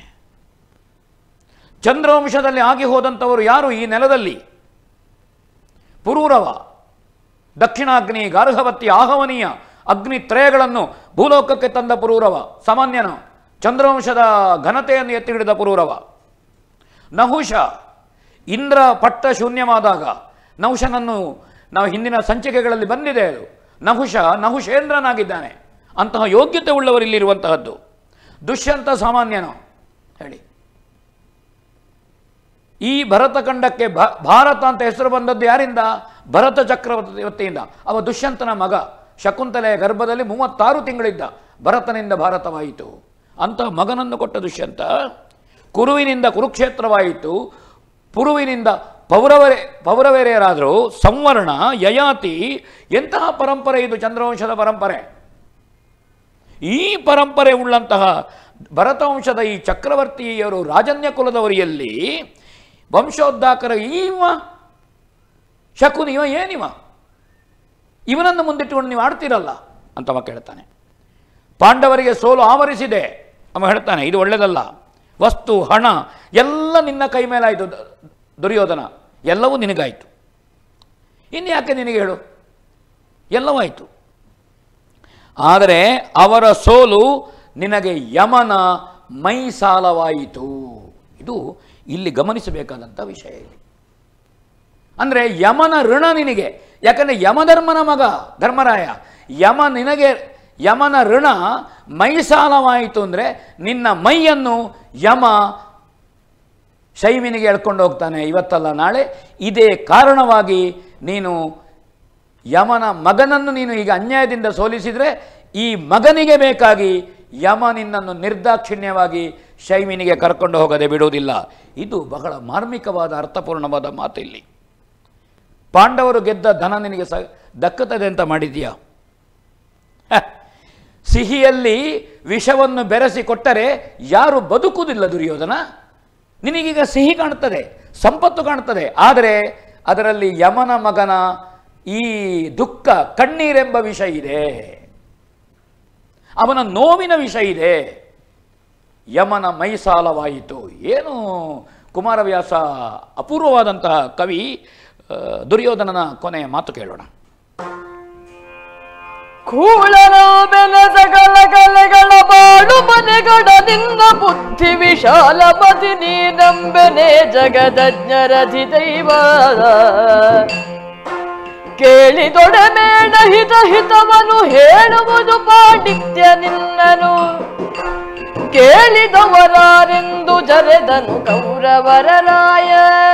ಚಂದ್ರವಂಶದಲ್ಲಿ ಆಗಿ ಹೋದಂಥವರು ಯಾರು ಈ ನೆಲದಲ್ಲಿ? ಪುರೂರವ, ದಕ್ಷಿಣಾಗ್ನಿ, ಗಾರ್ಹವತಿ, ಆಹವನೀಯ ಅಗ್ನಿ ತ್ರಯಗಳನ್ನು ಭೂಲೋಕಕ್ಕೆ ತಂದ ಪುರೂರವ ಸಾಮಾನ್ಯನು, ಚಂದ್ರವಂಶದ ಘನತೆಯನ್ನು ಎತ್ತಿ ಹಿಡಿದ ಪುರೂರವ. ನಹುಷ, ಇಂದ್ರ ಪಟ್ಟ ಶೂನ್ಯವಾದಾಗ ನಹುಷನನ್ನು ನಾವು ಹಿಂದಿನ ಸಂಚಿಕೆಗಳಲ್ಲಿ ಬಂದಿದೆ ಅದು. ನಹುಷ ನಹುಷೇಂದ್ರನಾಗಿದ್ದಾನೆ. ಅಂತಹ ಯೋಗ್ಯತೆ ಉಳ್ಳವರಿಲ್ಲಿರುವಂತಹದ್ದು. ದುಷ್ಯಂತ ಸಾಮಾನ್ಯನು ಹೇಳಿ. ಈ ಭರತಖಂಡಕ್ಕೆ ಭಾರತ ಅಂತ ಹೆಸರು ಬಂದದ್ದು ಯಾರಿಂದ? ಭರತ ಚಕ್ರವರ್ತಿಯಿಂದ. ಅವ ದುಷ್ಯಂತನ ಮಗ. ಶಕುಂತಲೆಯ ಗರ್ಭದಲ್ಲಿ ಮೂವತ್ತಾರು ತಿಂಗಳಿದ್ದ. ಭರತನಿಂದ ಭಾರತವಾಯಿತು. ಅಂತಹ ಮಗನನ್ನು ಕೊಟ್ಟ ದುಷ್ಯಂತ. ಕುರುವಿನಿಂದ ಕುರುಕ್ಷೇತ್ರವಾಯಿತು. ಪುರುವಿನಿಂದ ಪೌರವರೇ ಪೌರವೇರೆಯರಾದರು. ಸಂವರ್ಣ, ಯಯಾತಿ, ಎಂತಹ ಪರಂಪರೆ ಇದು! ಚಂದ್ರವಂಶದ ಪರಂಪರೆ. ಈ ಪರಂಪರೆ ಉಳ್ಳಂತಹ ಭರತವಂಶದ ಈ ಚಕ್ರವರ್ತಿಯರು ರಾಜನ್ಯ ಕುಲದವರಿಯಲ್ಲಿ ವಂಶೋದ್ಧಾಕರ ಇವ ಶಕುನಿ, ಇವ ಏನಿವ? ಇವನನ್ನು ಮುಂದಿಟ್ಟುಕೊಂಡು ನೀವು ಆಡ್ತೀರಲ್ಲ ಅಂತವ ಕೇಳ್ತಾನೆ. ಪಾಂಡವರಿಗೆ ಸೋಲು ಆವರಿಸಿದೆ. ಅವ ಹೇಳ್ತಾನೆ, ಇದು ಒಳ್ಳೆಯದಲ್ಲ. ವಸ್ತು, ಹಣ ಎಲ್ಲ ನಿನ್ನ ಕೈ ಮೇಲಾಯಿತು ದುರ್ಯೋಧನ, ಎಲ್ಲವೂ ನಿನಗಾಯಿತು. ಇನ್ನು ಯಾಕೆ ನಿನಗೆ ಹೇಳು? ಎಲ್ಲವೂ ಆಯಿತು. ಆದರೆ ಅವರ ಸೋಲು ನಿನಗೆ ಯಮನ ಮೈ ಸಾಲವಾಯಿತು. ಇದು ಇಲ್ಲಿ ಗಮನಿಸಬೇಕಾದಂಥ ವಿಷಯ. ಇಲ್ಲಿ ಅಂದರೆ ಯಮನ ಋಣ ನಿನಗೆ. ಯಾಕಂದರೆ ಯಮಧರ್ಮನ ಮಗ ಧರ್ಮರಾಯ. ಯಮ ನಿನಗೆ ಯಮನ ಋಣ ಮೈ ಸಾಲವಾಯಿತು ಅಂದರೆ ನಿನ್ನ ಮೈಯನ್ನು ಯಮ ಶೈವಿನಿಗೆ ಎಳ್ಕೊಂಡು ಹೋಗ್ತಾನೆ ಇವತ್ತಲ್ಲ ನಾಳೆ. ಇದೇ ಕಾರಣವಾಗಿ ನೀನು ಯಮನ ಮಗನನ್ನು ನೀನು ಈಗ ಅನ್ಯಾಯದಿಂದ ಸೋಲಿಸಿದರೆ ಈ ಮಗನಿಗೆ ಬೇಕಾಗಿ ಯಮ ನಿನ್ನನ್ನು ನಿರ್ದಾಕ್ಷಿಣ್ಯವಾಗಿ ಶೈವಿನಿಗೆ ಕರ್ಕೊಂಡು ಹೋಗದೆ ಬಿಡುವುದಿಲ್ಲ. ಇದು ಬಹಳ ಮಾರ್ಮಿಕವಾದ ಅರ್ಥಪೂರ್ಣವಾದ ಮಾತು. ಇಲ್ಲಿ ಪಾಂಡವರು ಗೆದ್ದ ಧನ ನಿನಗೆ ಸ ದಕ್ಕುತ್ತದೆ ಅಂತ ಮಾಡಿದೀಯಾ? ಸಿಹಿಯಲ್ಲಿ ವಿಷವನ್ನು ಬೆರೆಸಿ ಕೊಟ್ಟರೆ ಯಾರು ಬದುಕುವುದಿಲ್ಲ ದುರ್ಯೋಧನ. ನಿನಗೀಗ ಸಿಹಿ ಕಾಣುತ್ತದೆ, ಸಂಪತ್ತು ಕಾಣುತ್ತದೆ, ಆದರೆ ಅದರಲ್ಲಿ ಯಮನ ಮಗನ ಈ ದುಃಖ ಕಣ್ಣೀರೆಂಬ ವಿಷ ಇದೆ, ಅವನ ನೋವಿನ ವಿಷ ಇದೆ. ಯಮನ ಮೈಸಾಲವಾಯಿತು. ಏನು ಕುಮಾರವ್ಯಾಸ ಅಪೂರ್ವವಾದಂತಹ ಕವಿ. ದುರ್ಯೋಧನನ ಕೊನೆಯ ಮಾತು ಕೇಳೋಣ. ಕೂಳನೋ ಬೆನಸಗಳ ಕಲೆಗಳ ಬಾಳು ಮನೆಗಡ ನಿನ್ನ ಬುದ್ಧಿ ವಿಶಾಲ ಮತಿ ನೀನಂಬೆನೆ ಜಗದಜ್ಞರಧಿ ದೈವ. ಕೇಳಿದೊಡಮೇಣ ಹಿತ ಹಿತವನು ಹೇಳುವುದು ಪಾಂಡಿತ್ಯ ನಿನ್ನನು. ಕೇಳಿದವರಾರೆಂದು ಜರೆದನು ಕೌರವರ ರಾಯ.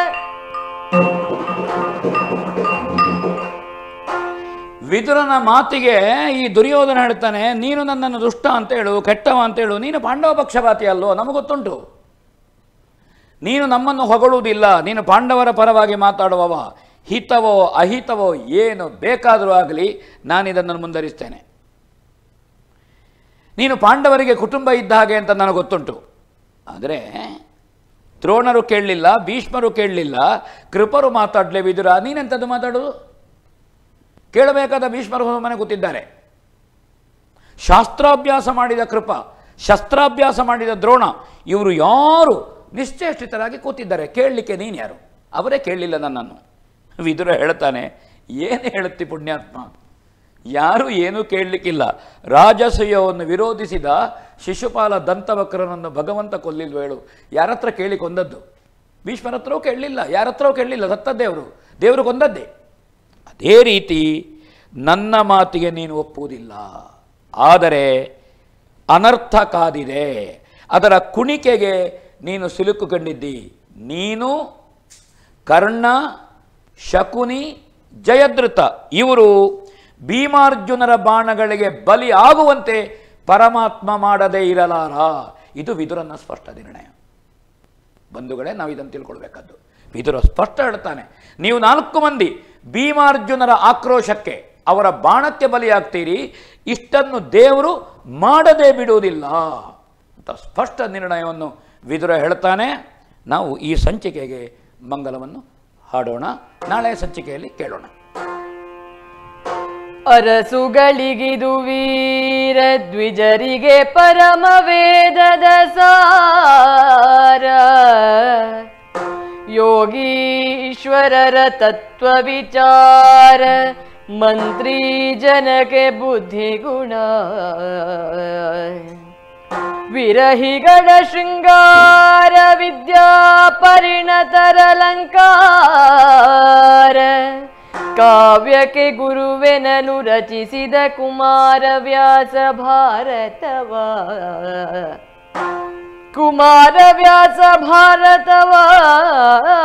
ವಿದುರನ ಮಾತಿಗೆ ಈ ದುರ್ಯೋಧನ ಹೇಳ್ತಾನೆ, ನೀನು ನನ್ನನ್ನು ದುಷ್ಟ ಅಂತ ಹೇಳು, ಕೆಟ್ಟವ ಅಂತ ಹೇಳು, ನೀನು ಪಾಂಡವ ಪಕ್ಷಪಾತಿ ಅಲ್ಲೋ, ನಮಗೊತ್ತುಂಟು. ನೀನು ನಮ್ಮನ್ನು ಹೊಗಳುವುದಿಲ್ಲ, ನೀನು ಪಾಂಡವರ ಪರವಾಗಿ ಮಾತಾಡುವವ. ಹಿತವೋ ಅಹಿತವೋ ಏನು ಬೇಕಾದರೂ ಆಗಲಿ ನಾನಿದನ್ನು ಮುಂದರಿಸ್ತೇನೆ. ನೀನು ಪಾಂಡವರಿಗೆ ಕುಟುಂಬ ಇದ್ದ ಹಾಗೆ ಅಂತ ನನಗೆ ಗೊತ್ತುಂಟು. ಆದರೆ ದ್ರೋಣರು ಕೇಳಲಿಲ್ಲ, ಭೀಷ್ಮರು ಕೇಳಲಿಲ್ಲ, ಕೃಪರು ಮಾತಾಡಲೇ ವಿದುರ, ನೀನೆಂಥದ್ದು ಮಾತಾಡೋದು? ಕೇಳಬೇಕಾದ ಭೀಷ್ಮರು ಮನೆ ಕೂತಿದ್ದಾರೆ. ಶಾಸ್ತ್ರಾಭ್ಯಾಸ ಮಾಡಿದ ಕೃಪ, ಶಸ್ತ್ರಾಭ್ಯಾಸ ಮಾಡಿದ ದ್ರೋಣ, ಇವರು ಯಾರು ನಿಶ್ಚೇಷ್ಟಿತರಾಗಿ ಕೂತಿದ್ದಾರೆ. ಕೇಳಲಿಕ್ಕೆ ನೀನು ಯಾರು? ಅವರೇ ಕೇಳಲಿಲ್ಲ ನನ್ನನ್ನು. ವಿದುರ ಹೇಳ್ತಾನೆ, ಏನು ಹೇಳುತ್ತಿ ಪುಣ್ಯಾತ್ಮ, ಯಾರೂ ಏನೂ ಕೇಳಲಿಕ್ಕಿಲ್ಲ. ರಾಜಸೂಯವನ್ನು ವಿರೋಧಿಸಿದ ಶಿಶುಪಾಲ ದಂತವಕ್ರನನ್ನು ಭಗವಂತ ಕೊಲ್ಲಿಲ್ವ ಹೇಳು? ಯಾರ ಹತ್ರ ಕೇಳಿ ಕೊಂದದ್ದು? ಭೀಷ್ಮರ ಹತ್ರವೂ ಕೇಳಲಿಲ್ಲ, ಯಾರ ಹತ್ರವೂ ಕೇಳಲಿಲ್ಲ, ಸತ್ತದ್ದೇ ಅವರು, ದೇವರು ಕೊಂದದ್ದೇ. ಅದೇ ರೀತಿ ನನ್ನ ಮಾತಿಗೆ ನೀನು ಒಪ್ಪುವುದಿಲ್ಲ, ಆದರೆ ಅನರ್ಥ ಕಾದಿದೆ, ಅದರ ಕುಣಿಕೆಗೆ ನೀನು ಸಿಲುಕುಕೊಂಡಿದ್ದಿ. ನೀನು, ಕರ್ಣ, ಶಕುನಿ, ಜಯದ್ರಥ ಇವರು ಭೀಮಾರ್ಜುನರ ಬಾಣಗಳಿಗೆ ಬಲಿ ಆಗುವಂತೆ ಪರಮಾತ್ಮ ಮಾಡದೇ ಇರಲಾರ. ಇದು ವಿದುರನ ಸ್ಪಷ್ಟ ನಿರ್ಣಯ. ಬಂಧುಗಳೇ, ನಾವು ಇದನ್ನು ತಿಳ್ಕೊಳ್ಬೇಕಾದ್ದು. ವಿದುರ ಸ್ಪಷ್ಟ ಹೇಳ್ತಾನೆ, ನೀವು ನಾಲ್ಕು ಮಂದಿ ಭೀಮಾರ್ಜುನರ ಆಕ್ರೋಶಕ್ಕೆ, ಅವರ ಬಾಣಕ್ಕೆ ಬಲಿಯಾಗ್ತೀರಿ, ಇಷ್ಟನ್ನು ದೇವರು ಮಾಡದೇ ಬಿಡುವುದಿಲ್ಲ ಅಂತ ಸ್ಪಷ್ಟ ನಿರ್ಣಯವನ್ನು ವಿದುರ ಹೇಳ್ತಾನೆ. ನಾವು ಈ ಸಂಚಿಕೆಗೆ ಮಂಗಲವನ್ನು ಹಾಡೋಣ, ನಾಳೆ ಸಂಚಿಕೆಯಲ್ಲಿ ಕೇಳೋಣ. ಅರಸುಗಳಿಗಿದು ವೀರ ದ್ವಿಜರಿಗೆ ಪರಮ ವೇದದ ಸಾರ. ಯೋಗೀಶ್ವರರ ತತ್ವ ವಿಚಾರ ಮಂತ್ರಿ ಜನಕ್ಕೆ ಬುದ್ಧಿ ಗುಣ ವಿರಹಿಗಳ ಶೃಂಗಾರ ವಿದ್ಯಾ ಪರಿಣತರಲಂಕಾರ ಕಾವ್ಯಕ್ಕೆ ಗುರುವೆನಲು ರಚಿಸಿದ ಕುಮಾರ ವ್ಯಾಸ ಭಾರತವ ಕುಮಾರ ವ್ಯಾಸ ಭಾರತವ